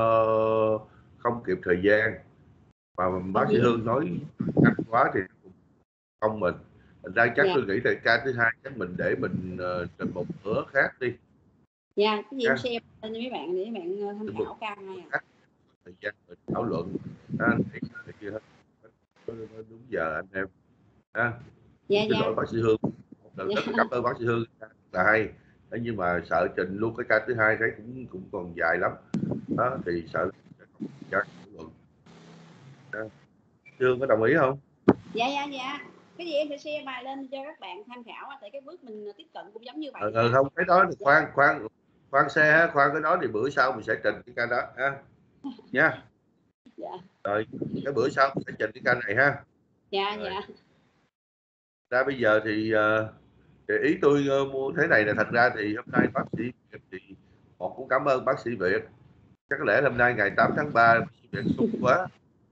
uh, không kịp thời gian. Và bác sĩ Hương nói nhanh quá thì không mình. Thành ra chắc dạ. tôi nghĩ là ca thứ hai chắc mình để mình uh, trình một bữa khác đi. Dạ, cái gì em share lên cho mấy bạn để mấy bạn tham khảo ca hai à. Thời gian mình thảo luận à, để, để, để, đúng giờ anh em. À, dạ, xin dạ. lỗi bác sĩ Hương. Lần dạ. rất là cảm ơn bác sĩ Hương là hay. Thế nhưng mà sợ trình luôn cái ca thứ hai thấy cũng cũng còn dài lắm. Đó thì sợ sẽ không thảo luận. À, Hương có đồng ý không? Dạ dạ dạ. Cái gì em sẽ share bài lên cho các bạn tham khảo, tại cái bước mình tiếp cận cũng giống như vậy. Ừ, không cái đó thì khoan khoan khoan xe khoan cái đó thì bữa sau mình sẽ trình cái ca đó ha. Nha. Dạ. Rồi cái bữa sau mình sẽ trình cái ca này ha. Dạ rồi. dạ. Ra bây giờ thì, thì ý tôi muốn thế này là thật ra thì hôm nay bác sĩ Việt thì một cũng cảm ơn bác sĩ Việt. Chắc có lẽ hôm nay ngày tám tháng ba bác sĩ Việt sung quá.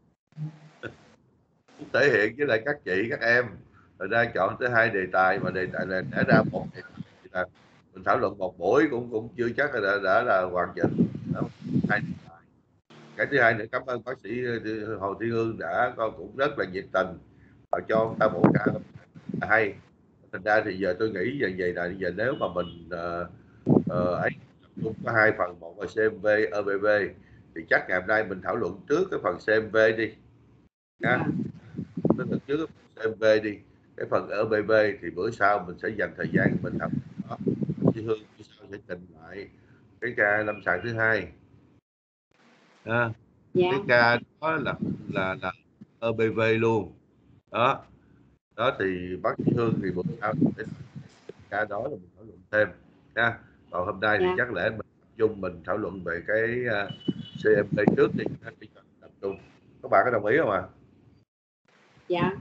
Muốn thể hiện với lại các chị các em rồi ra chọn tới hai đề tài mà đề tài là đã ra một đề tài là mình thảo luận một buổi cũng cũng chưa chắc là đã, đã là hoàn chỉnh. Đó, hai đề tài. Cái thứ hai nữa cảm ơn bác sĩ Hồ Thị Hương đã con cũng rất là nhiệt tình và cho ta một ca hay. Thành ra thì giờ tôi nghĩ về vậy là giờ nếu mà mình uh, uh, ấy có hai phần, một là xê em vê, o bê vê thì chắc ngày hôm nay mình thảo luận trước cái phần xê em vê đi nha. Tức là trước xê em vê đi, cái phần o bê vê thì bữa sau mình sẽ dành thời gian mình học đó. Chị Hương bữa sau sẽ trình lại cái ca lâm sàng thứ hai à, dạ. cái ca đó là là là o bê vê luôn đó. Đó thì bác sĩ Hương thì bữa sau sẽ ca đó là mình thảo luận thêm nha. Còn hôm nay thì dạ. chắc lẽ mình tập trung mình thảo luận về cái uh, xê em vê trước đi, tập trung. Các bạn có đồng ý không ạ? À? Dạ.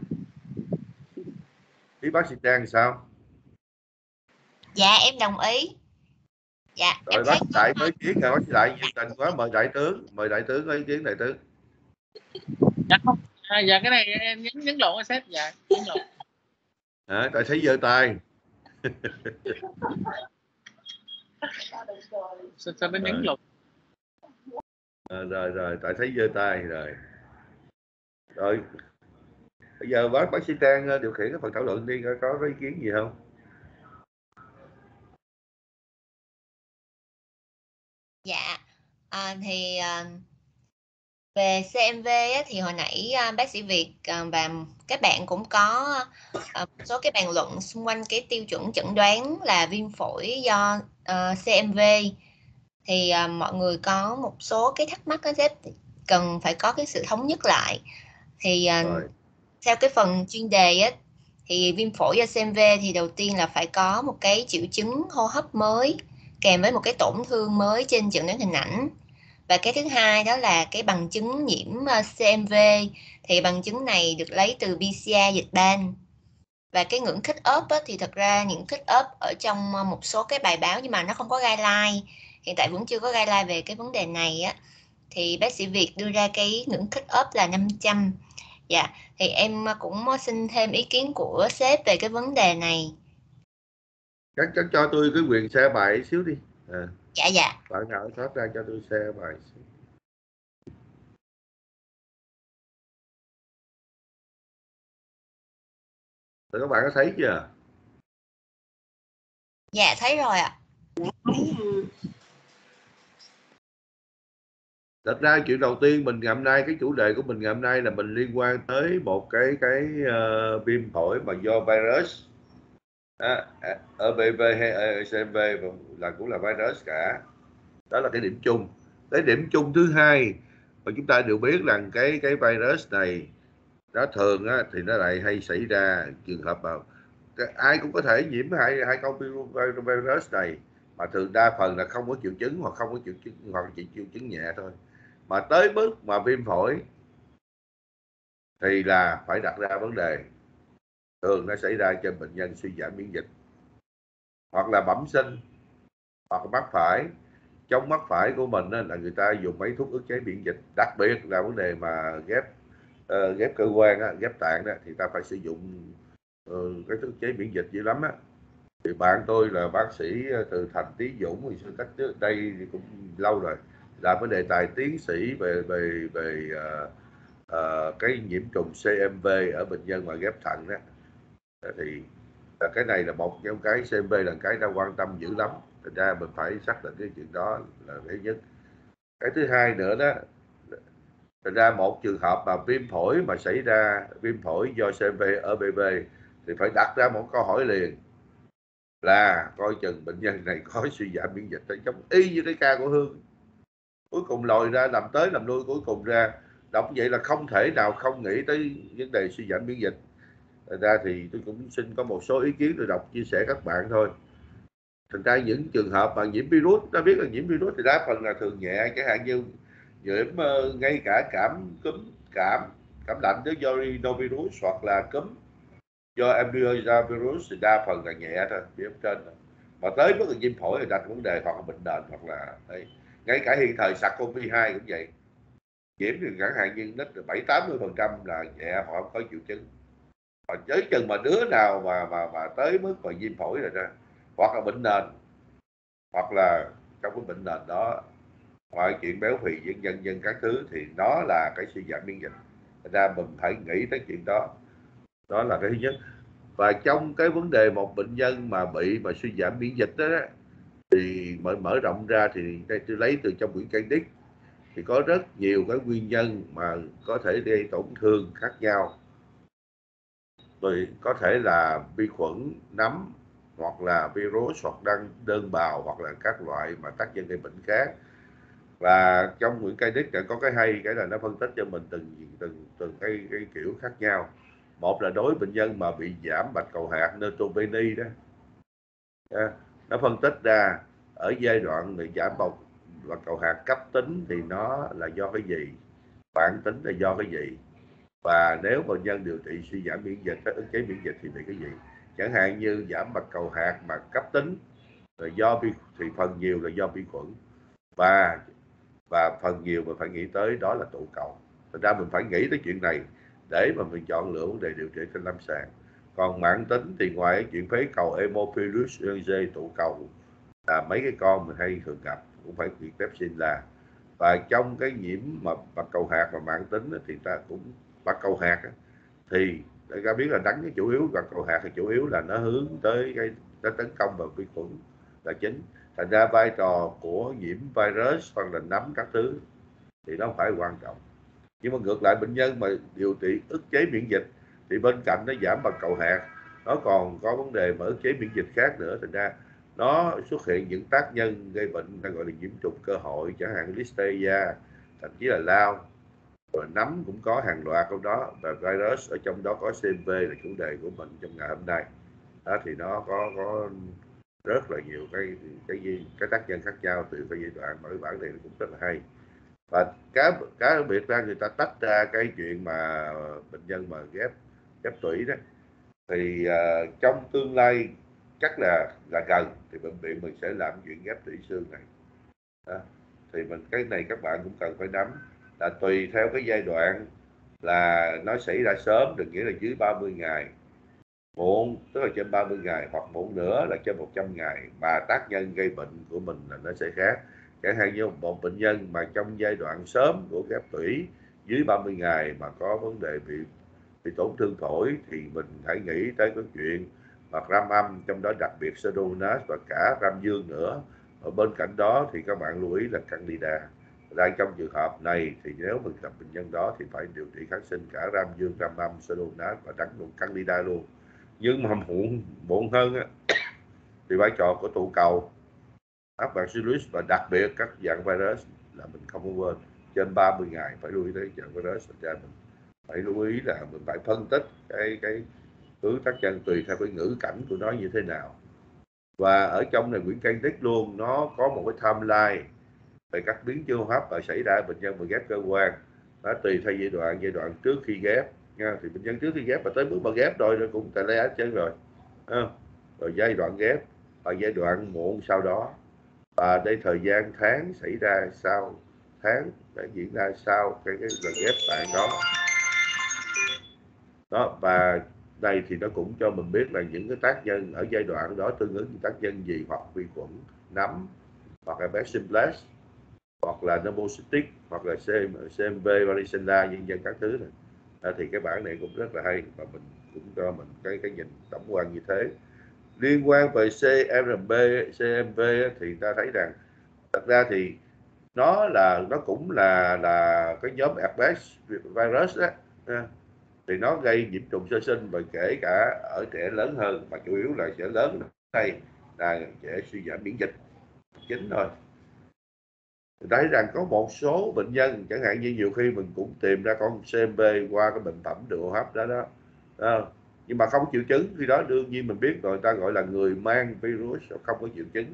Ý bác sĩ Trang sao? Dạ em đồng ý. Dạ. Rồi em bác thấy Đại có ý kiến rồi, bác sĩ Đại nhiệt tình quá, mời đại tướng, mời đại tướng có ý kiến đại tướng. Dạ không. À, dạ cái này em nhấn nhấn lộn sếp. Dạ nhấn lộn. À, tại thấy giơ tay. Sao, sao nó nhấn lộn? À, rồi rồi tại thấy giơ tay rồi. Rồi bây giờ bác bác sĩ Trang điều khiển cái phần thảo luận đi, có, có ý kiến gì không? Dạ à, thì à, về xê em vê á, thì hồi nãy à, bác sĩ Việt à, và các bạn cũng có à, một số cái bàn luận xung quanh cái tiêu chuẩn chẩn đoán là viêm phổi do à, xê em vê. Thì à, mọi người có một số cái thắc mắc đó, sếp cần phải có cái sự thống nhất lại. Thì à, theo cái phần chuyên đề á, thì viêm phổi do xê em vê thì đầu tiên là phải có một cái triệu chứng hô hấp mới kèm với một cái tổn thương mới trên chẩn đoán hình ảnh. Và cái thứ hai đó là cái bằng chứng nhiễm xê em vê, thì bằng chứng này được lấy từ pê xê rờ dịch ban. Và cái ngưỡng cut-off á, thì thật ra những cut-off ở trong một số cái bài báo nhưng mà nó không có guideline. Hiện tại vẫn chưa có guideline về cái vấn đề này á. Thì bác sĩ Việt đưa ra cái ngưỡng cut-off là năm trăm. Dạ, thì em cũng xin thêm ý kiến của sếp về cái vấn đề này. Chắc chắc cho tôi cái quyền share bài xíu đi. À. Dạ dạ. Bạn nào thoát ra cho tôi share bài xíu. Rồi các bạn có thấy chưa? Dạ thấy rồi ạ. Dạ thấy. Thật ra chuyện đầu tiên mình ngày hôm nay, cái chủ đề của mình ngày hôm nay là mình liên quan tới một cái cái uh, viêm phổi mà do virus. À, ở bê vê hay xê em vê là cũng là virus cả. Đó là cái điểm chung. Cái điểm chung thứ hai mà chúng ta đều biết rằng cái cái virus này nó thường á, thì nó lại hay xảy ra trường hợp mà ai cũng có thể nhiễm hai hai con virus này, mà thường đa phần là không có triệu chứng hoặc không có triệu chứng hoặc chỉ triệu chứng nhẹ thôi. Mà tới mức mà viêm phổi thì là phải đặt ra vấn đề. Thường nó xảy ra cho bệnh nhân suy giảm miễn dịch, hoặc là bẩm sinh, hoặc mắc phải. Trong mắc phải của mình là người ta dùng mấy thuốc ức chế miễn dịch, đặc biệt là vấn đề mà ghép uh, ghép cơ quan á, ghép tạng đó, thì ta phải sử dụng uh, cái thuốc chế miễn dịch dữ lắm á. Thì bạn tôi là bác sĩ từ Thành Tý Dũng, thì xưa cách trước đây thì cũng lâu rồi, làm cái đề tài tiến sĩ về về về uh, uh, cái nhiễm trùng xê em vê ở bệnh nhân mà ghép thận đó. Thì là cái này là một trong cái xê em vê là cái ta quan tâm dữ lắm. Thành ra mình phải xác định cái chuyện đó là thứ nhất. Cái thứ hai nữa đó, thành ra một trường hợp mà viêm phổi mà xảy ra viêm phổi do xê em vê ở bê vê thì phải đặt ra một câu hỏi liền là coi chừng bệnh nhân này có suy giảm miễn dịch, giống y như cái ca của Hương. Cuối cùng lòi ra làm tới làm lui, cuối cùng ra đọc vậy là không thể nào không nghĩ tới vấn đề suy giảm miễn dịch. Thành ra thì tôi cũng xin có một số ý kiến tôi đọc chia sẻ các bạn thôi. Thành ra những trường hợp mà nhiễm virus, ta biết là nhiễm virus thì đa phần là thường nhẹ, chẳng hạn như nhiễm uh, ngay cả cảm cúm cảm cảm lạnh do rhinovirus hoặc là cúm do influenza virus thì đa phần là nhẹ thôi, viêm trên thôi. Mà tới mức là viêm phổi thì đặt vấn đề hoặc là bệnh nền, hoặc là đấy. Ngay cả hiện thời SARS-xê o vê hai cũng vậy, nhiễm thì chẳng hạn như nó bảy tám mươi phần trăm là nhẹ, họ không có triệu chứng. Mà tới chừng mà đứa nào mà mà mà tới mức mà viêm phổi rồi ra, hoặc là bệnh nền, hoặc là trong cái bệnh nền đó ngoài chuyện béo phì dân dân dân các thứ thì nó là cái suy giảm miễn dịch. Thành ra mình phải nghĩ tới chuyện đó. Đó là cái thứ nhất. Và trong cái vấn đề một bệnh nhân mà bị mà suy giảm miễn dịch đó, đó thì mở mở rộng ra thì đây tôi lấy từ trong quyển Candid thì có rất nhiều cái nguyên nhân mà có thể gây tổn thương khác nhau. Rồi có thể là vi khuẩn, nấm, hoặc là virus, hoặc đơn, đơn bào, hoặc là các loại mà tác nhân gây bệnh khác. Và trong quyển Candid có cái hay, cái là nó phân tích cho mình từng từng từng cái, cái kiểu khác nhau. Một là đối bệnh nhân mà bị giảm bạch cầu hạt neutropenia đó, nó phân tích ra ở giai đoạn bị giảm bọc bạch cầu hạt cấp tính thì nó là do cái gì, mãn tính là do cái gì, và nếu bệnh nhân điều trị suy giảm miễn dịch, ức chế miễn dịch thì bị cái gì. Chẳng hạn như giảm bạch cầu hạt mà cấp tính là do vi thì phần nhiều là do vi khuẩn, và và phần nhiều mình phải nghĩ tới đó là tụ cầu. Thành ra mình phải nghĩ tới chuyện này để mà mình chọn lựa vấn đề điều trị trên lâm sàng. Còn mãn tính thì ngoài chuyện phế cầu Haemophilus influenzae tụ cầu là mấy cái con mình hay thường gặp, cũng phải bị pepsin là. Và trong cái nhiễm mà bạch cầu hạt và mãn tính thì ta cũng bạch cầu hạt thì đại家biết là đánh cái chủ yếu bạch cầu hạt thì chủ yếu là nó hướng tới cái nó tấn công vào vi khuẩn là chính. Thành ra vai trò của nhiễm virus hoặc là nấm các thứ thì nó phải quan trọng. Nhưng mà ngược lại bệnh nhân mà điều trị ức chế miễn dịch thì bên cạnh nó giảm bạch cầu hạt, nó còn có vấn đề mà ức chế miễn dịch khác nữa. Thành ra nó xuất hiện những tác nhân gây bệnh ta gọi là nhiễm trùng cơ hội, chẳng hạn listeria, thậm chí là lao. Rồi nấm cũng có hàng loạt trong đó, và virus ở trong đó có xê em vê là chủ đề của mình trong ngày hôm nay. Đó thì nó có có rất là nhiều cái cái cái tác nhân khác nhau từ cái giai đoạn mà cái bản này cũng rất là hay. Và cá cá biệt ra người ta tách ra cái chuyện mà bệnh nhân mà ghép ghép tủy đó thì uh, trong tương lai chắc là là gần thì bệnh viện mình sẽ làm chuyện ghép tủy xương này. Đó. Thì mình cái này các bạn cũng cần phải nắm là tùy theo cái giai đoạn là nó xảy ra sớm, đừng nghĩa là dưới ba mươi ngày, muộn tức là trên ba mươi ngày, hoặc muộn nữa là trên một trăm ngày, mà tác nhân gây bệnh của mình là nó sẽ khác. Chẳng hạn như một bệnh nhân mà trong giai đoạn sớm của ghép tủy dưới ba mươi ngày mà có vấn đề bị bị tổn thương phổi thì mình hãy nghĩ tới cái chuyện hoặc ram âm, trong đó đặc biệt Pseudomonas và cả ram dương nữa. Ở bên cạnh đó thì các bạn lưu ý là Candida. Đang trong trường hợp này thì nếu mình gặp bệnh nhân đó thì phải điều trị kháng sinh cả ram dương, ram âm, Pseudomonas và đánh luôn Candida luôn. Nhưng mà muộn muộn hơn á, thì vai trò của tụ cầu, Lactobacillus và đặc biệt các dạng virus là mình không có quên trên ba mươi ngày phải lưu ý tới dạng virus. Ra mình phải lưu ý là mình phải phân tích cái cái hướng tác nhân tùy theo cái ngữ cảnh của nó như thế nào. Và ở trong này quyển Candid luôn nó có một cái timeline về các biến chứng hô hấp và xảy ra bệnh nhân mà ghép cơ quan. Nó tùy theo giai đoạn, giai đoạn trước khi ghép nha, thì bệnh nhân trước khi ghép và tới bước mà ghép rồi nó cũng tại lấy hết trơn rồi. À, rồi giai đoạn ghép và giai đoạn muộn sau đó, và đây thời gian tháng xảy ra sau, tháng đã diễn ra sau cái cái lần ghép tạng đó. Đó, và đây thì nó cũng cho mình biết là những cái tác nhân ở giai đoạn đó tương ứng với tác nhân gì, hoặc vi khuẩn, nấm, hoặc là Bacillus, hoặc là Pneumocystis, hoặc là xê em vê, Varicella, nhân dân các thứ này. À, thì cái bản này cũng rất là hay và mình cũng cho mình cái cái nhìn tổng quan như thế. Liên quan về xê em bê, xê em vê thì ta thấy rằng thật ra thì nó là nó cũng là là cái nhóm herpes virus đó, thì nó gây nhiễm trùng sơ sinh và kể cả ở trẻ lớn hơn, mà chủ yếu là trẻ lớn đây là trẻ suy giảm miễn dịch chính thôi. Thấy rằng có một số bệnh nhân chẳng hạn như nhiều khi mình cũng tìm ra con xê em vê qua cái bệnh phẩm đường hô hấp đó đó, đó. Nhưng mà không có triệu chứng, khi đó đương nhiên mình biết rồi, ta gọi là người mang virus không có triệu chứng.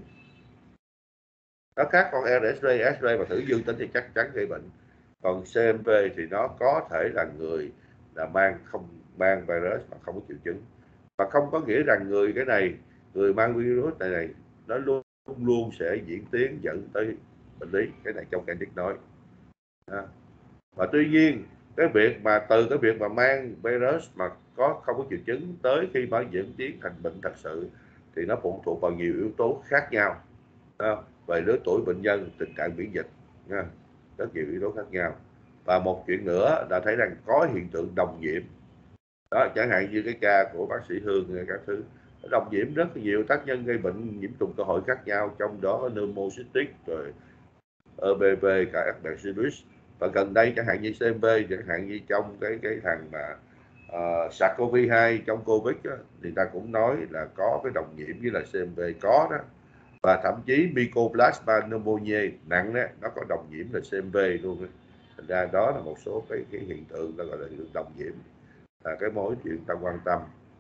Nó khác con rờ ét rây, ét rây mà thử dương tính thì chắc chắn gây bệnh. Còn xê em vê thì nó có thể là người là mang không mang virus mà không có triệu chứng, và không có nghĩa rằng người cái này người mang virus này này nó luôn luôn sẽ diễn tiến dẫn tới bệnh lý. Cái này trong Candid nói. À. Và tuy nhiên cái việc mà từ cái việc mà mang virus mà có không có triệu chứng tới khi mà diễn tiến thành bệnh thật sự thì nó phụ thuộc vào nhiều yếu tố khác nhau. À, về lứa tuổi bệnh nhân, tình trạng miễn dịch, nha, rất nhiều yếu tố khác nhau. Và một chuyện nữa là thấy rằng có hiện tượng đồng nhiễm đó, chẳng hạn như cái ca của bác sĩ Hương các thứ, đồng nhiễm rất nhiều tác nhân gây bệnh nhiễm trùng cơ hội khác nhau, trong đó có Pneumocystis rồi e bê vê, cả Bacillus. Và gần đây chẳng hạn như xê em vê, chẳng hạn như trong cái cái thằng mà uh, SARS-xê o vê hai trong Covid đó, thì ta cũng nói là có cái đồng nhiễm với là xê em vê có đó. Và thậm chí Mycoplasma pneumoniae nặng đó, nó có đồng nhiễm là xê em vê luôn đó. Thành ra đó là một số cái, cái hiện tượng ta gọi là hiện tượng đồng nhiễm, là cái mối chuyện ta quan tâm.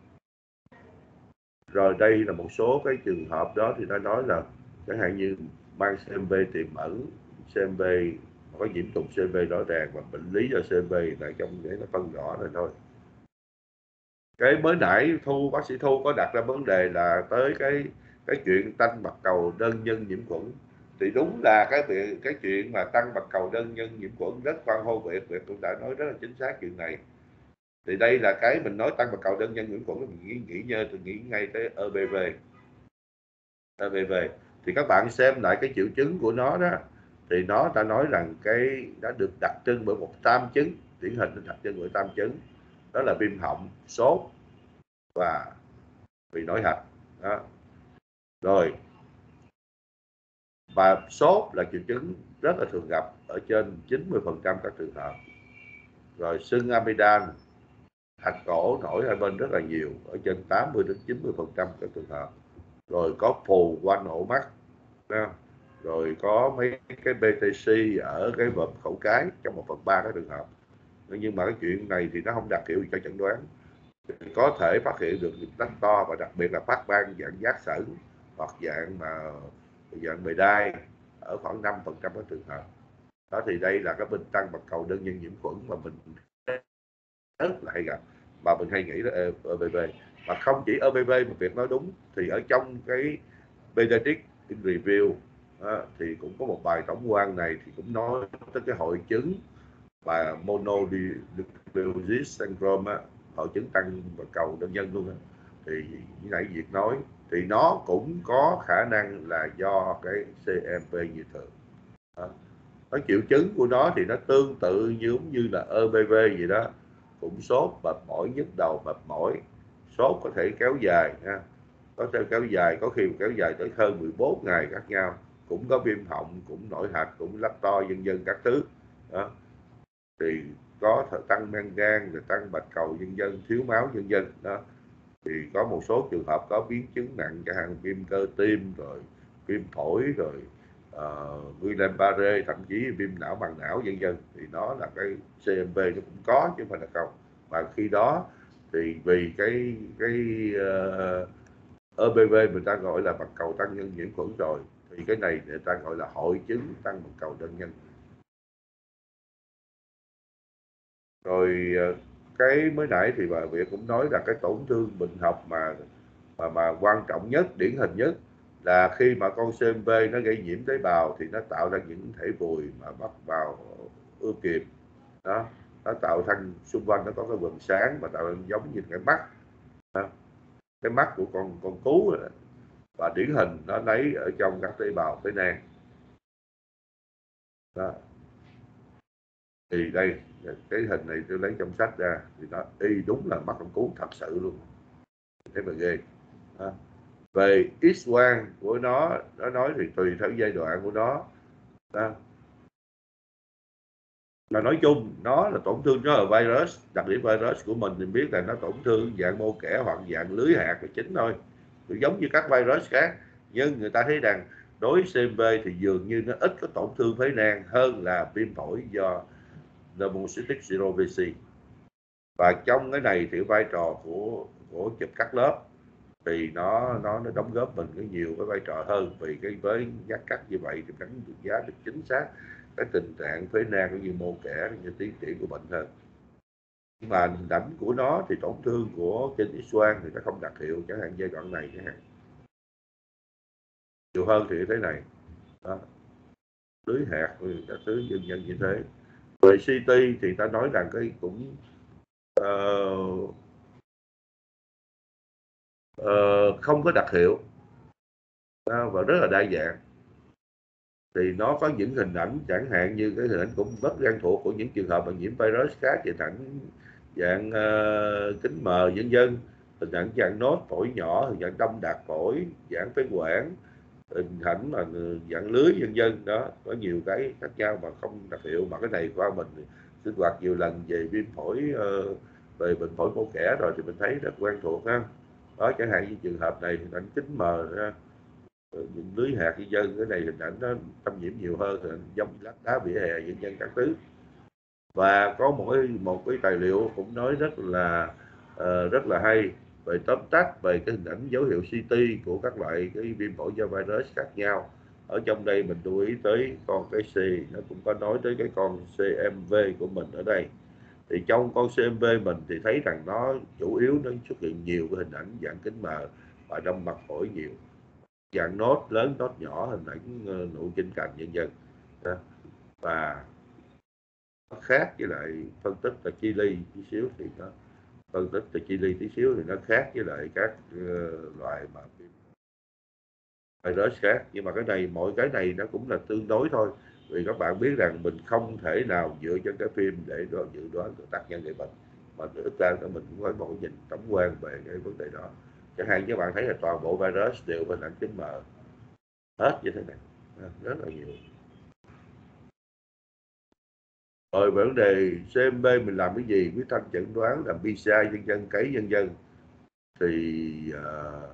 Rồi đây là một số cái trường hợp đó thì ta nói là chẳng hạn như mang xê em vê tiềm ẩn, xê em vê có nhiễm trùng xê em vê rõ ràng, và bệnh lý do xê em vê là trong để nó phân rõ rồi thôi. Cái mới nãy Thu, bác sĩ Thu có đặt ra vấn đề là tới cái cái chuyện tăng bạch cầu đơn nhân nhiễm khuẩn, thì đúng là cái việc cái chuyện mà tăng bạch cầu đơn nhân nhiễm khuẩn rất khoan hô Việt Việt cũng đã nói rất là chính xác chuyện này. Thì đây là cái mình nói tăng bạch cầu đơn nhân nhiễm khuẩn, mình nghĩ nghĩ nhớ tôi nghĩ ngay tới e bê vê. e bê vê thì các bạn xem lại cái triệu chứng của nó đó, thì nó đã nói rằng cái đã được đặc trưng bởi một tam chứng điển hình, đặc trưng bởi tam chứng đó là viêm họng, sốt và bị nổi hạch đó. Rồi và sốt là triệu chứng rất là thường gặp ở trên chín mươi phần trăm các trường hợp. Rồi sưng amidan, hạch cổ nổi hai bên rất là nhiều ở trên tám mươi đến chín mươi phần trăm các trường hợp. Rồi có phù quanh ổ mắt đó. Rồi có mấy cái bê tê xê ở cái vợm khẩu cái trong một phần ba các trường hợp. Nhưng mà cái chuyện này thì nó không đặc hiệu cho chẩn đoán, có thể phát hiện được những tắc to, và đặc biệt là phát ban dạng giác sẩn hoặc dạng mà dạng bề đai ở khoảng năm phần trăm các trường hợp. Đó thì đây là cái bệnh tăng bạch cầu đơn nhân nhiễm khuẩn mà mình rất là hay gặp, mà mình hay nghĩ là e bê vê. Mà không chỉ e bê vê mà việc nói đúng thì ở trong cái Pediatric Review đó, thì cũng có một bài tổng quan này thì cũng nói tới cái hội chứng và mononucleosis syndrome á, hội chứng tăng bạch cầu đơn nhân luôn á. thì như nãy Việt nói thì nó cũng có khả năng là do cái xê em vê như thường. Đó. Cái triệu chứng của nó thì nó tương tự như giống như là e bê vê gì đó, cũng sốt, mệt mỏi, nhức đầu, mệt mỏi, sốt có thể kéo dài ha, có thể kéo dài, có khi kéo dài tới hơn mười bốn ngày khác nhau, cũng có viêm họng, cũng nổi hạch, cũng lắc to vân vân các thứ. Đó. Thì có tăng men gan, rồi tăng bạch cầu vân vân, thiếu máu vân vân. Đó. Thì có một số trường hợp có biến chứng nặng, chẳng hạn viêm cơ tim, rồi viêm phổi, rồi uh, Guillain-Barré, thậm chí viêm não bằng não vân vân. Thì nó là cái xê em vê nó cũng có chứ không phải là không. Mà khi đó thì vì cái cái uh, e bê vê người ta gọi là bạch cầu tăng nhân nhiễm khuẩn rồi, thì cái này người ta gọi là hội chứng tăng bạch cầu tăng nhân. Rồi cái mới nãy thì bà Việt cũng nói là cái tổn thương bệnh học mà mà mà quan trọng nhất, điển hình nhất là khi mà con xê em vê nó gây nhiễm tế bào thì nó tạo ra những thể vùi mà bắt vào ưa kiềm. Đó, nó tạo thành xung quanh nó có cái vầng sáng mà tạo giống như cái mắt. Đó. Cái mắt của con con cú đó. Và điển hình nó lấy ở trong các tế bào phế nang. Đó. Thì đây cái hình này tôi lấy trong sách ra thì nó y đúng là mắt con cú thật sự luôn, thế mà ghê. Đó. Về X quang của nó nó nói thì tùy theo giai đoạn của nó. Đó. Là nói chung nó là tổn thương nó là virus, đặc điểm virus của mình thì biết là nó tổn thương dạng mô kẽ hoặc dạng lưới hạt là chính thôi, cũng giống như các virus khác. Nhưng người ta thấy rằng đối với xê em vê thì dường như nó ít có tổn thương phế nang hơn là viêm phổi do pneumocystis jirovecii. Và trong cái này thì vai trò của của chụp cắt lớp thì nó nó nó đóng góp mình có nhiều cái vai trò hơn, vì cái với giá cắt như vậy thì đánh được giá được chính xác cái tình trạng phế nang cũng như mô kẽ cũng như tiến triển của bệnh hơn. Nhưng mà hình ảnh của nó thì tổn thương của trên X quang thì nó không đặc hiệu, chẳng hạn giai đoạn này chẳng hạn. Nhiều hơn thì thế này. Đó. Lưới hạt các thứ dân dân như thế. Về xê tê thì ta nói rằng cái cũng uh, uh, không có đặc hiệu uh, và rất là đa dạng. Thì nó có những hình ảnh chẳng hạn như cái hình ảnh cũng rất quen thuộc của những trường hợp mà nhiễm virus khác, hình ảnh dạng uh, kính mờ vân vân, hình ảnh dạng nốt phổi nhỏ, hình dạng đông đặc phổi, dạng phế quản, hình ảnh mà dạng lưới vân vân. Đó, có nhiều cái khác nhau mà không đặc hiệu. Mà cái này qua mình sinh hoạt nhiều lần về viêm phổi, uh, về bệnh phổi mô kẽ rồi thì mình thấy rất quen thuộc ha. Đó, chẳng hạn như trường hợp này hình ảnh kính mờ ha, những lưới hạt nhân dân, cái này hình ảnh nó xâm nhiễm nhiều hơn, hình giống lát đá vỉa hè nhân dân các thứ. Và có một cái một cái tài liệu cũng nói rất là uh, rất là hay về tóm tắt về cái hình ảnh dấu hiệu xê tê của các loại cái viêm phổi do virus khác nhau. Ở trong đây mình lưu ý tới con cái C, nó cũng có nói tới cái con xê em vê của mình ở đây. Thì trong con xê em vê mình thì thấy rằng nó chủ yếu nó xuất hiện nhiều cái hình ảnh dạng kính mờ và đông mặt phổi nhiều, dạng nốt lớn, nốt nhỏ, hình ảnh nụ trên cành vân vân. Và nó khác với lại phân tích là chi ly tí xíu thì nó phân tích là chi ly tí xíu thì nó khác với lại các uh, loại mà virus khác. Nhưng mà cái này mỗi cái này nó cũng là tương đối thôi, vì các bạn biết rằng mình không thể nào dựa trên cái phim để đó dự đoán được tác nhân gây bệnh, mà ít ra mình cũng phải một cái nhìn tổng quan về cái vấn đề đó. Chẳng hạn các bạn thấy là toàn bộ virus đều hình ảnh kính mờ hết như thế này, rất là nhiều. Rồi vấn đề xê em vê mình làm cái gì, quyết thanh chẩn đoán, làm pê xê i, dân dân cấy dân dân thì uh,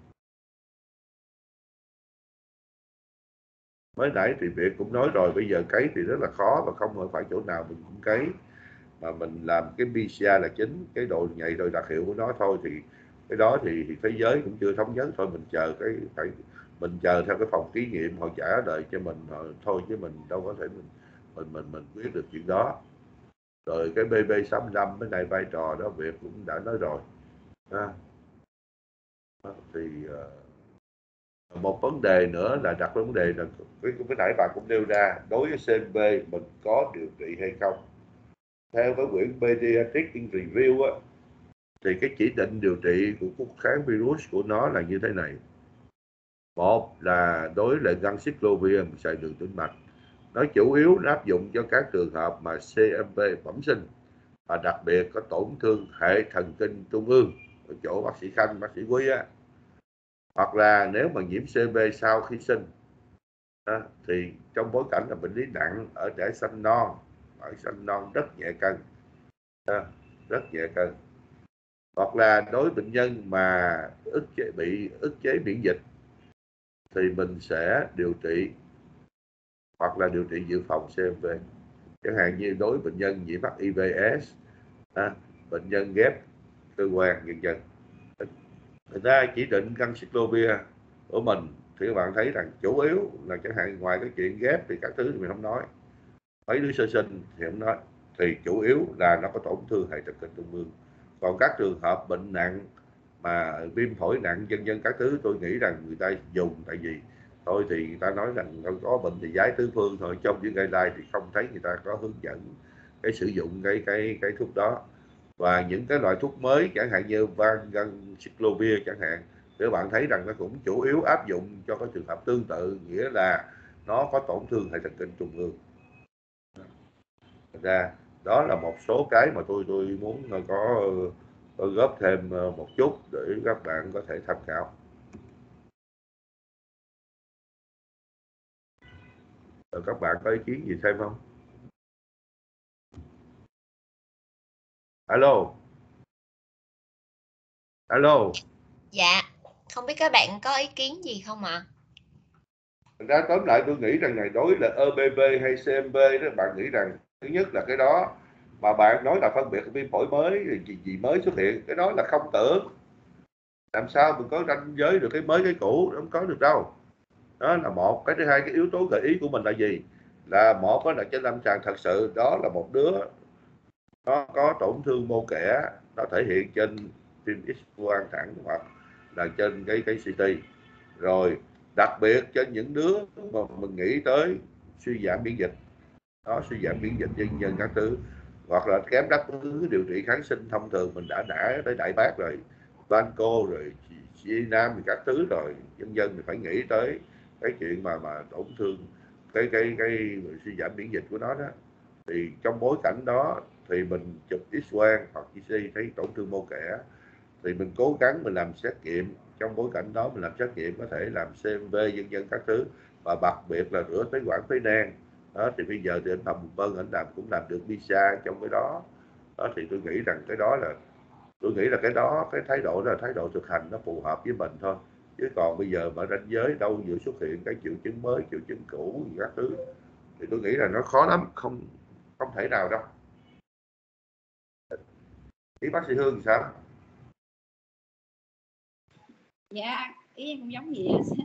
mới nãy thì Việt cũng nói rồi, bây giờ cấy thì rất là khó và không phải chỗ nào mình cũng cấy, mà mình làm cái pê xê i là chính, cái độ nhạy độ đặc hiệu của nó thôi. Thì cái đó thì, thì thế giới cũng chưa thống nhất thôi, mình chờ cái phải mình chờ theo cái phòng thí nghiệm họ trả lời cho mình thôi, chứ mình đâu có thể mình mình mình mình quyết được chuyện đó. Rồi cái bê bê sáu mươi lăm cái này vai trò đó Việt cũng đã nói rồi. À, thì uh, một vấn đề nữa là đặt vấn đề là cái cái nãy bạn cũng nêu ra, đối với xê em vê mình có điều trị hay không. Theo cái quyển Pediatric in Review á, Thì cái chỉ định điều trị của thuốc kháng virus của nó là như thế này. Một là đối lại ganciclovir xài đường tĩnh mạch. Nó chủ yếu áp dụng cho các trường hợp mà xê em vê bẩm sinh và đặc biệt có tổn thương hệ thần kinh trung ương ở chỗ bác sĩ Khanh, bác sĩ Quý á. Hoặc là nếu mà nhiễm xê em vê sau khi sinh đó, thì trong bối cảnh là bệnh lý nặng ở trẻ sanh non, ở sanh non rất nhẹ cân, đó, rất nhẹ cân. Hoặc là đối với bệnh nhân mà ức chế, bị ức chế miễn dịch thì mình sẽ điều trị hoặc là điều trị dự phòng xê em vê, chẳng hạn như đối với bệnh nhân nhiễm hát i vê ết, à, bệnh nhân ghép cơ quan vân vân. Người ta chỉ định ganciclovir của mình thì các bạn thấy rằng chủ yếu là chẳng hạn ngoài cái chuyện ghép thì các thứ thì mình không nói, mấy đứa sơ sinh thì không nói, thì chủ yếu là nó có tổn thương hệ thần kinh trung ương. Còn các trường hợp bệnh nặng mà viêm phổi nặng vân vân các thứ, tôi nghĩ rằng người ta dùng tại vì thôi thì người ta nói rằng có bệnh thì giải tứ phương thôi, trong những guideline thì không thấy người ta có hướng dẫn cái sử dụng cái cái cái thuốc đó. Và những cái loại thuốc mới chẳng hạn như ganciclovir chẳng hạn, thì các bạn thấy rằng nó cũng chủ yếu áp dụng cho các trường hợp tương tự, nghĩa là nó có tổn thương hệ thần kinh trung ương. Ra đó là một số cái mà tôi tôi muốn có tôi góp thêm một chút để các bạn có thể tham khảo. Rồi các bạn có ý kiến gì thêm không? Alo. Alo. Dạ, không biết các bạn có ý kiến gì không ạ? Thành ra tóm lại tôi nghĩ rằng này đối là e bê vê hay xê em vê đó, bạn nghĩ rằng thứ nhất là cái đó mà bạn nói là phân biệt viêm phổi mới thì gì, gì mới xuất hiện, cái đó là không tưởng. Làm sao mình có ranh giới được cái mới cái cũ, không có được đâu. Đó là một. Cái thứ hai, cái yếu tố gợi ý của mình là gì? Là một là trên lâm sàng thật sự đó là một đứa nó có tổn thương mô kẽ, nó thể hiện trên phim X-quang thẳng hoặc là trên cái cái xê tê. Rồi đặc biệt cho những đứa mà mình nghĩ tới suy giảm miễn dịch, đó, suy giảm miễn dịch nhân dân các thứ, hoặc là kém đáp ứng điều trị kháng sinh thông thường mình đã đã tới đại bác rồi, Vanco rồi Chi Nam thì các thứ rồi, nhân dân thì phải nghĩ tới cái chuyện mà mà tổn thương cái cái cái suy giảm miễn dịch của nó đó. Thì trong bối cảnh đó thì mình chụp X-quang hoặc xê tê thấy tổn thương mô kẽ thì mình cố gắng mình làm xét nghiệm, trong bối cảnh đó mình làm xét nghiệm có thể làm xê em vê vân vân các thứ, và đặc biệt là rửa phế quản phế nang đó. Thì bây giờ thì anh Thầm Vân anh làm cũng làm được visa trong cái đó đó. Thì tôi nghĩ rằng cái đó là tôi nghĩ là cái đó cái thái độ đó là thái độ thực hành nó phù hợp với mình thôi, chứ còn bây giờ mà ranh giới đâu vừa xuất hiện cái triệu chứng mới triệu chứng cũ gì các thứ thì tôi nghĩ là nó khó lắm, không không thể nào đâu. Ý bác sĩ Hương thì sao? Dạ ý em cũng giống gì vậy.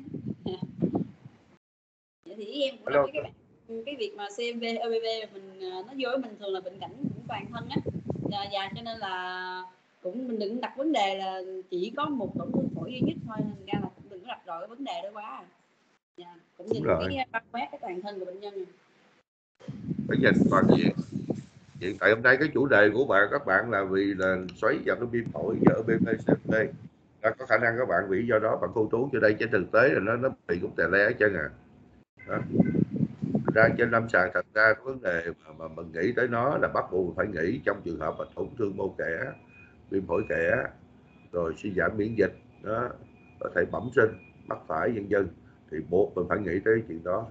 Vậy thì ý em cũng giống với các bạn, cái việc mà xê em vê, e bê vê mình nó vô với mình thường là bệnh cảnh cũng toàn thân á, và, và cho nên là cũng mình đừng đặt vấn đề là chỉ có một tổn thương phổi duy nhất thôi, nên ra là cũng đừng có đặt rồi cái vấn đề đó quá. Dạ, cũng nhìn cái bao quát cái toàn thân của bệnh nhân này. Phải nhìn toàn diện. Hiện tại hôm nay cái chủ đề của bạn các bạn là vì là xoáy vào cái viêm phổi và ở bên xê em vê, có khả năng các bạn bị do đó bạn cô trú cho đây, trên thực tế là nó nó bị cũng tè le hết trơn à. Đó. Ra trên lâm sàng thật ra có vấn đề mà, mà mình nghĩ tới nó là bắt buộc phải nghĩ trong trường hợp mà tổn thương mô kẽ, viêm phổi kẽ, rồi suy giảm miễn dịch đó, có thể bẩm sinh, mắc phải vân vân, thì buộc mình phải nghĩ tới chuyện đó.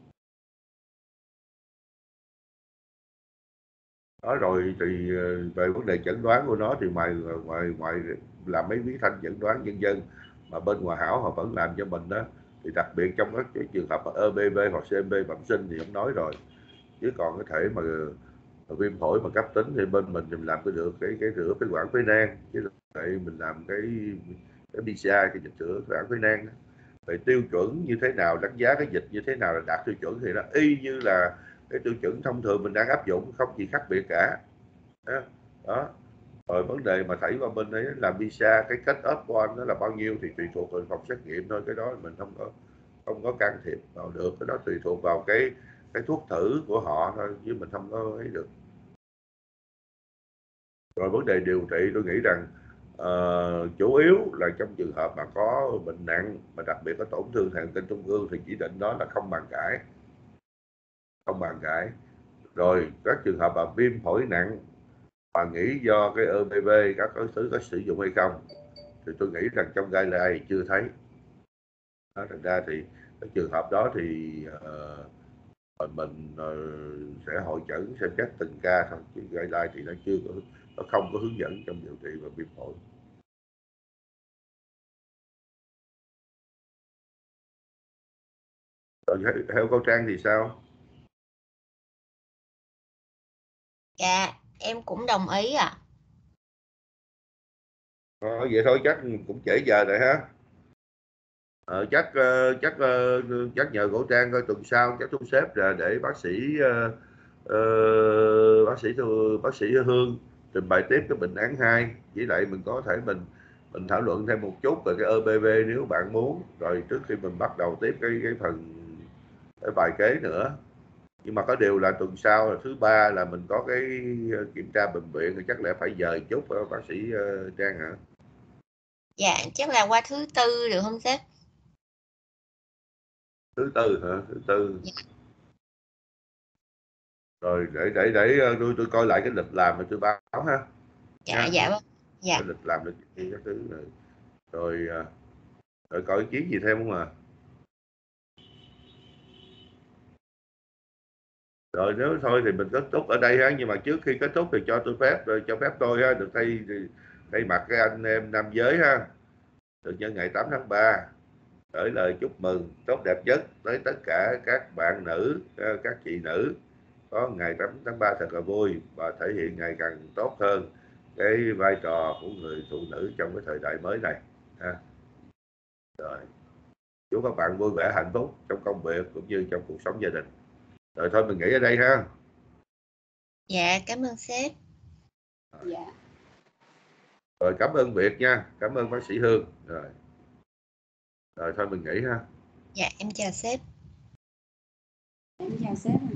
Đó rồi thì về vấn đề chẩn đoán của nó thì ngoài ngoài ngoài làm mấy bí thanh chẩn đoán nhân dân mà bên Hòa Hảo họ vẫn làm cho mình đó, thì đặc biệt trong các cái trường hợp e bê vê hoặc xê em vê bẩm sinh thì không nói rồi, chứ còn cái thể mà, mà viêm phổi mà cấp tính thì bên mình thì mình làm cái được cái cái rửa phế quản phế nang, chứ lại mình làm cái cái pê xê i cái dịch rửa phế quản phế nang. Vậy tiêu chuẩn như thế nào, đánh giá cái dịch như thế nào là đạt tiêu chuẩn thì nó y như là cái tiêu chuẩn thông thường mình đang áp dụng, không gì khác biệt cả đó. Đó. Rồi vấn đề mà thảy qua bên đấy làm visa, cái cut off point nó là bao nhiêu thì tùy thuộc vào phòng xét nghiệm thôi, cái đó mình không có không có can thiệp vào được, cái đó tùy thuộc vào cái cái thuốc thử của họ thôi, chứ mình không có ấy được. Rồi vấn đề điều trị tôi nghĩ rằng uh, chủ yếu là trong trường hợp mà có bệnh nặng mà đặc biệt có tổn thương thần kinh trung ương thì chỉ định đó là không bàn cãi, không bàn cãi. Rồi các trường hợp mà viêm phổi nặng mà nghĩ do cái e bê vê các thứ có sử dụng hay không thì tôi nghĩ rằng trong guideline chưa thấy. Đó, thành ra thì cái trường hợp đó thì uh, mình uh, sẽ hội chẩn xem xét từng ca thôi, chứ guideline thì nó chưa có, nó không có hướng dẫn trong điều trị và viêm phổi. Rồi theo cô Trang thì sao? Dạ em cũng đồng ý ạ. À. Ờ, vậy thôi chắc cũng trễ giờ rồi ha. Ờ, chắc uh, chắc uh, chắc nhờ cổ Trang coi tuần sau chắc thu xếp là để bác sĩ uh, uh, bác sĩ bác sĩ Hương trình bày tiếp cái bệnh án hai, với lại mình có thể mình mình thảo luận thêm một chút về cái e bê vê nếu bạn muốn, rồi trước khi mình bắt đầu tiếp cái cái phần cái bài kế nữa. Nhưng mà có điều là tuần sau là thứ ba là mình có cái kiểm tra bệnh viện thì chắc lẽ phải dời chút bác sĩ uh, Trang hả? Dạ chắc là qua thứ tư được không sếp? Thứ tư hả? Thứ tư. Dạ. Rồi để để để tôi tôi coi lại cái lịch làm rồi tôi báo ha. Dạ Nha. dạ vâng. Dạ. Cái lịch làm lịch gì các thứ rồi. Rồi rồi coi ý kiến gì thêm không à? Rồi nếu thôi thì mình kết thúc ở đây ha, nhưng mà trước khi kết thúc thì cho tôi phép rồi cho phép tôi ha được thay thay mặt cái anh em nam giới ha, được nhân ngày tám tháng ba gửi lời chúc mừng tốt đẹp nhất tới tất cả các bạn nữ, các chị nữ có ngày tám tháng ba thật là vui và thể hiện ngày càng tốt hơn cái vai trò của người phụ nữ trong cái thời đại mới này ha. Rồi chúc các bạn vui vẻ hạnh phúc trong công việc cũng như trong cuộc sống gia đình. Rồi thôi mình nghỉ ở đây ha. Dạ cảm ơn sếp. Dạ. Rồi cảm ơn Việt nha, cảm ơn bác sĩ Hương. Rồi rồi thôi mình nghỉ ha. Dạ em chào sếp. Em chào sếp.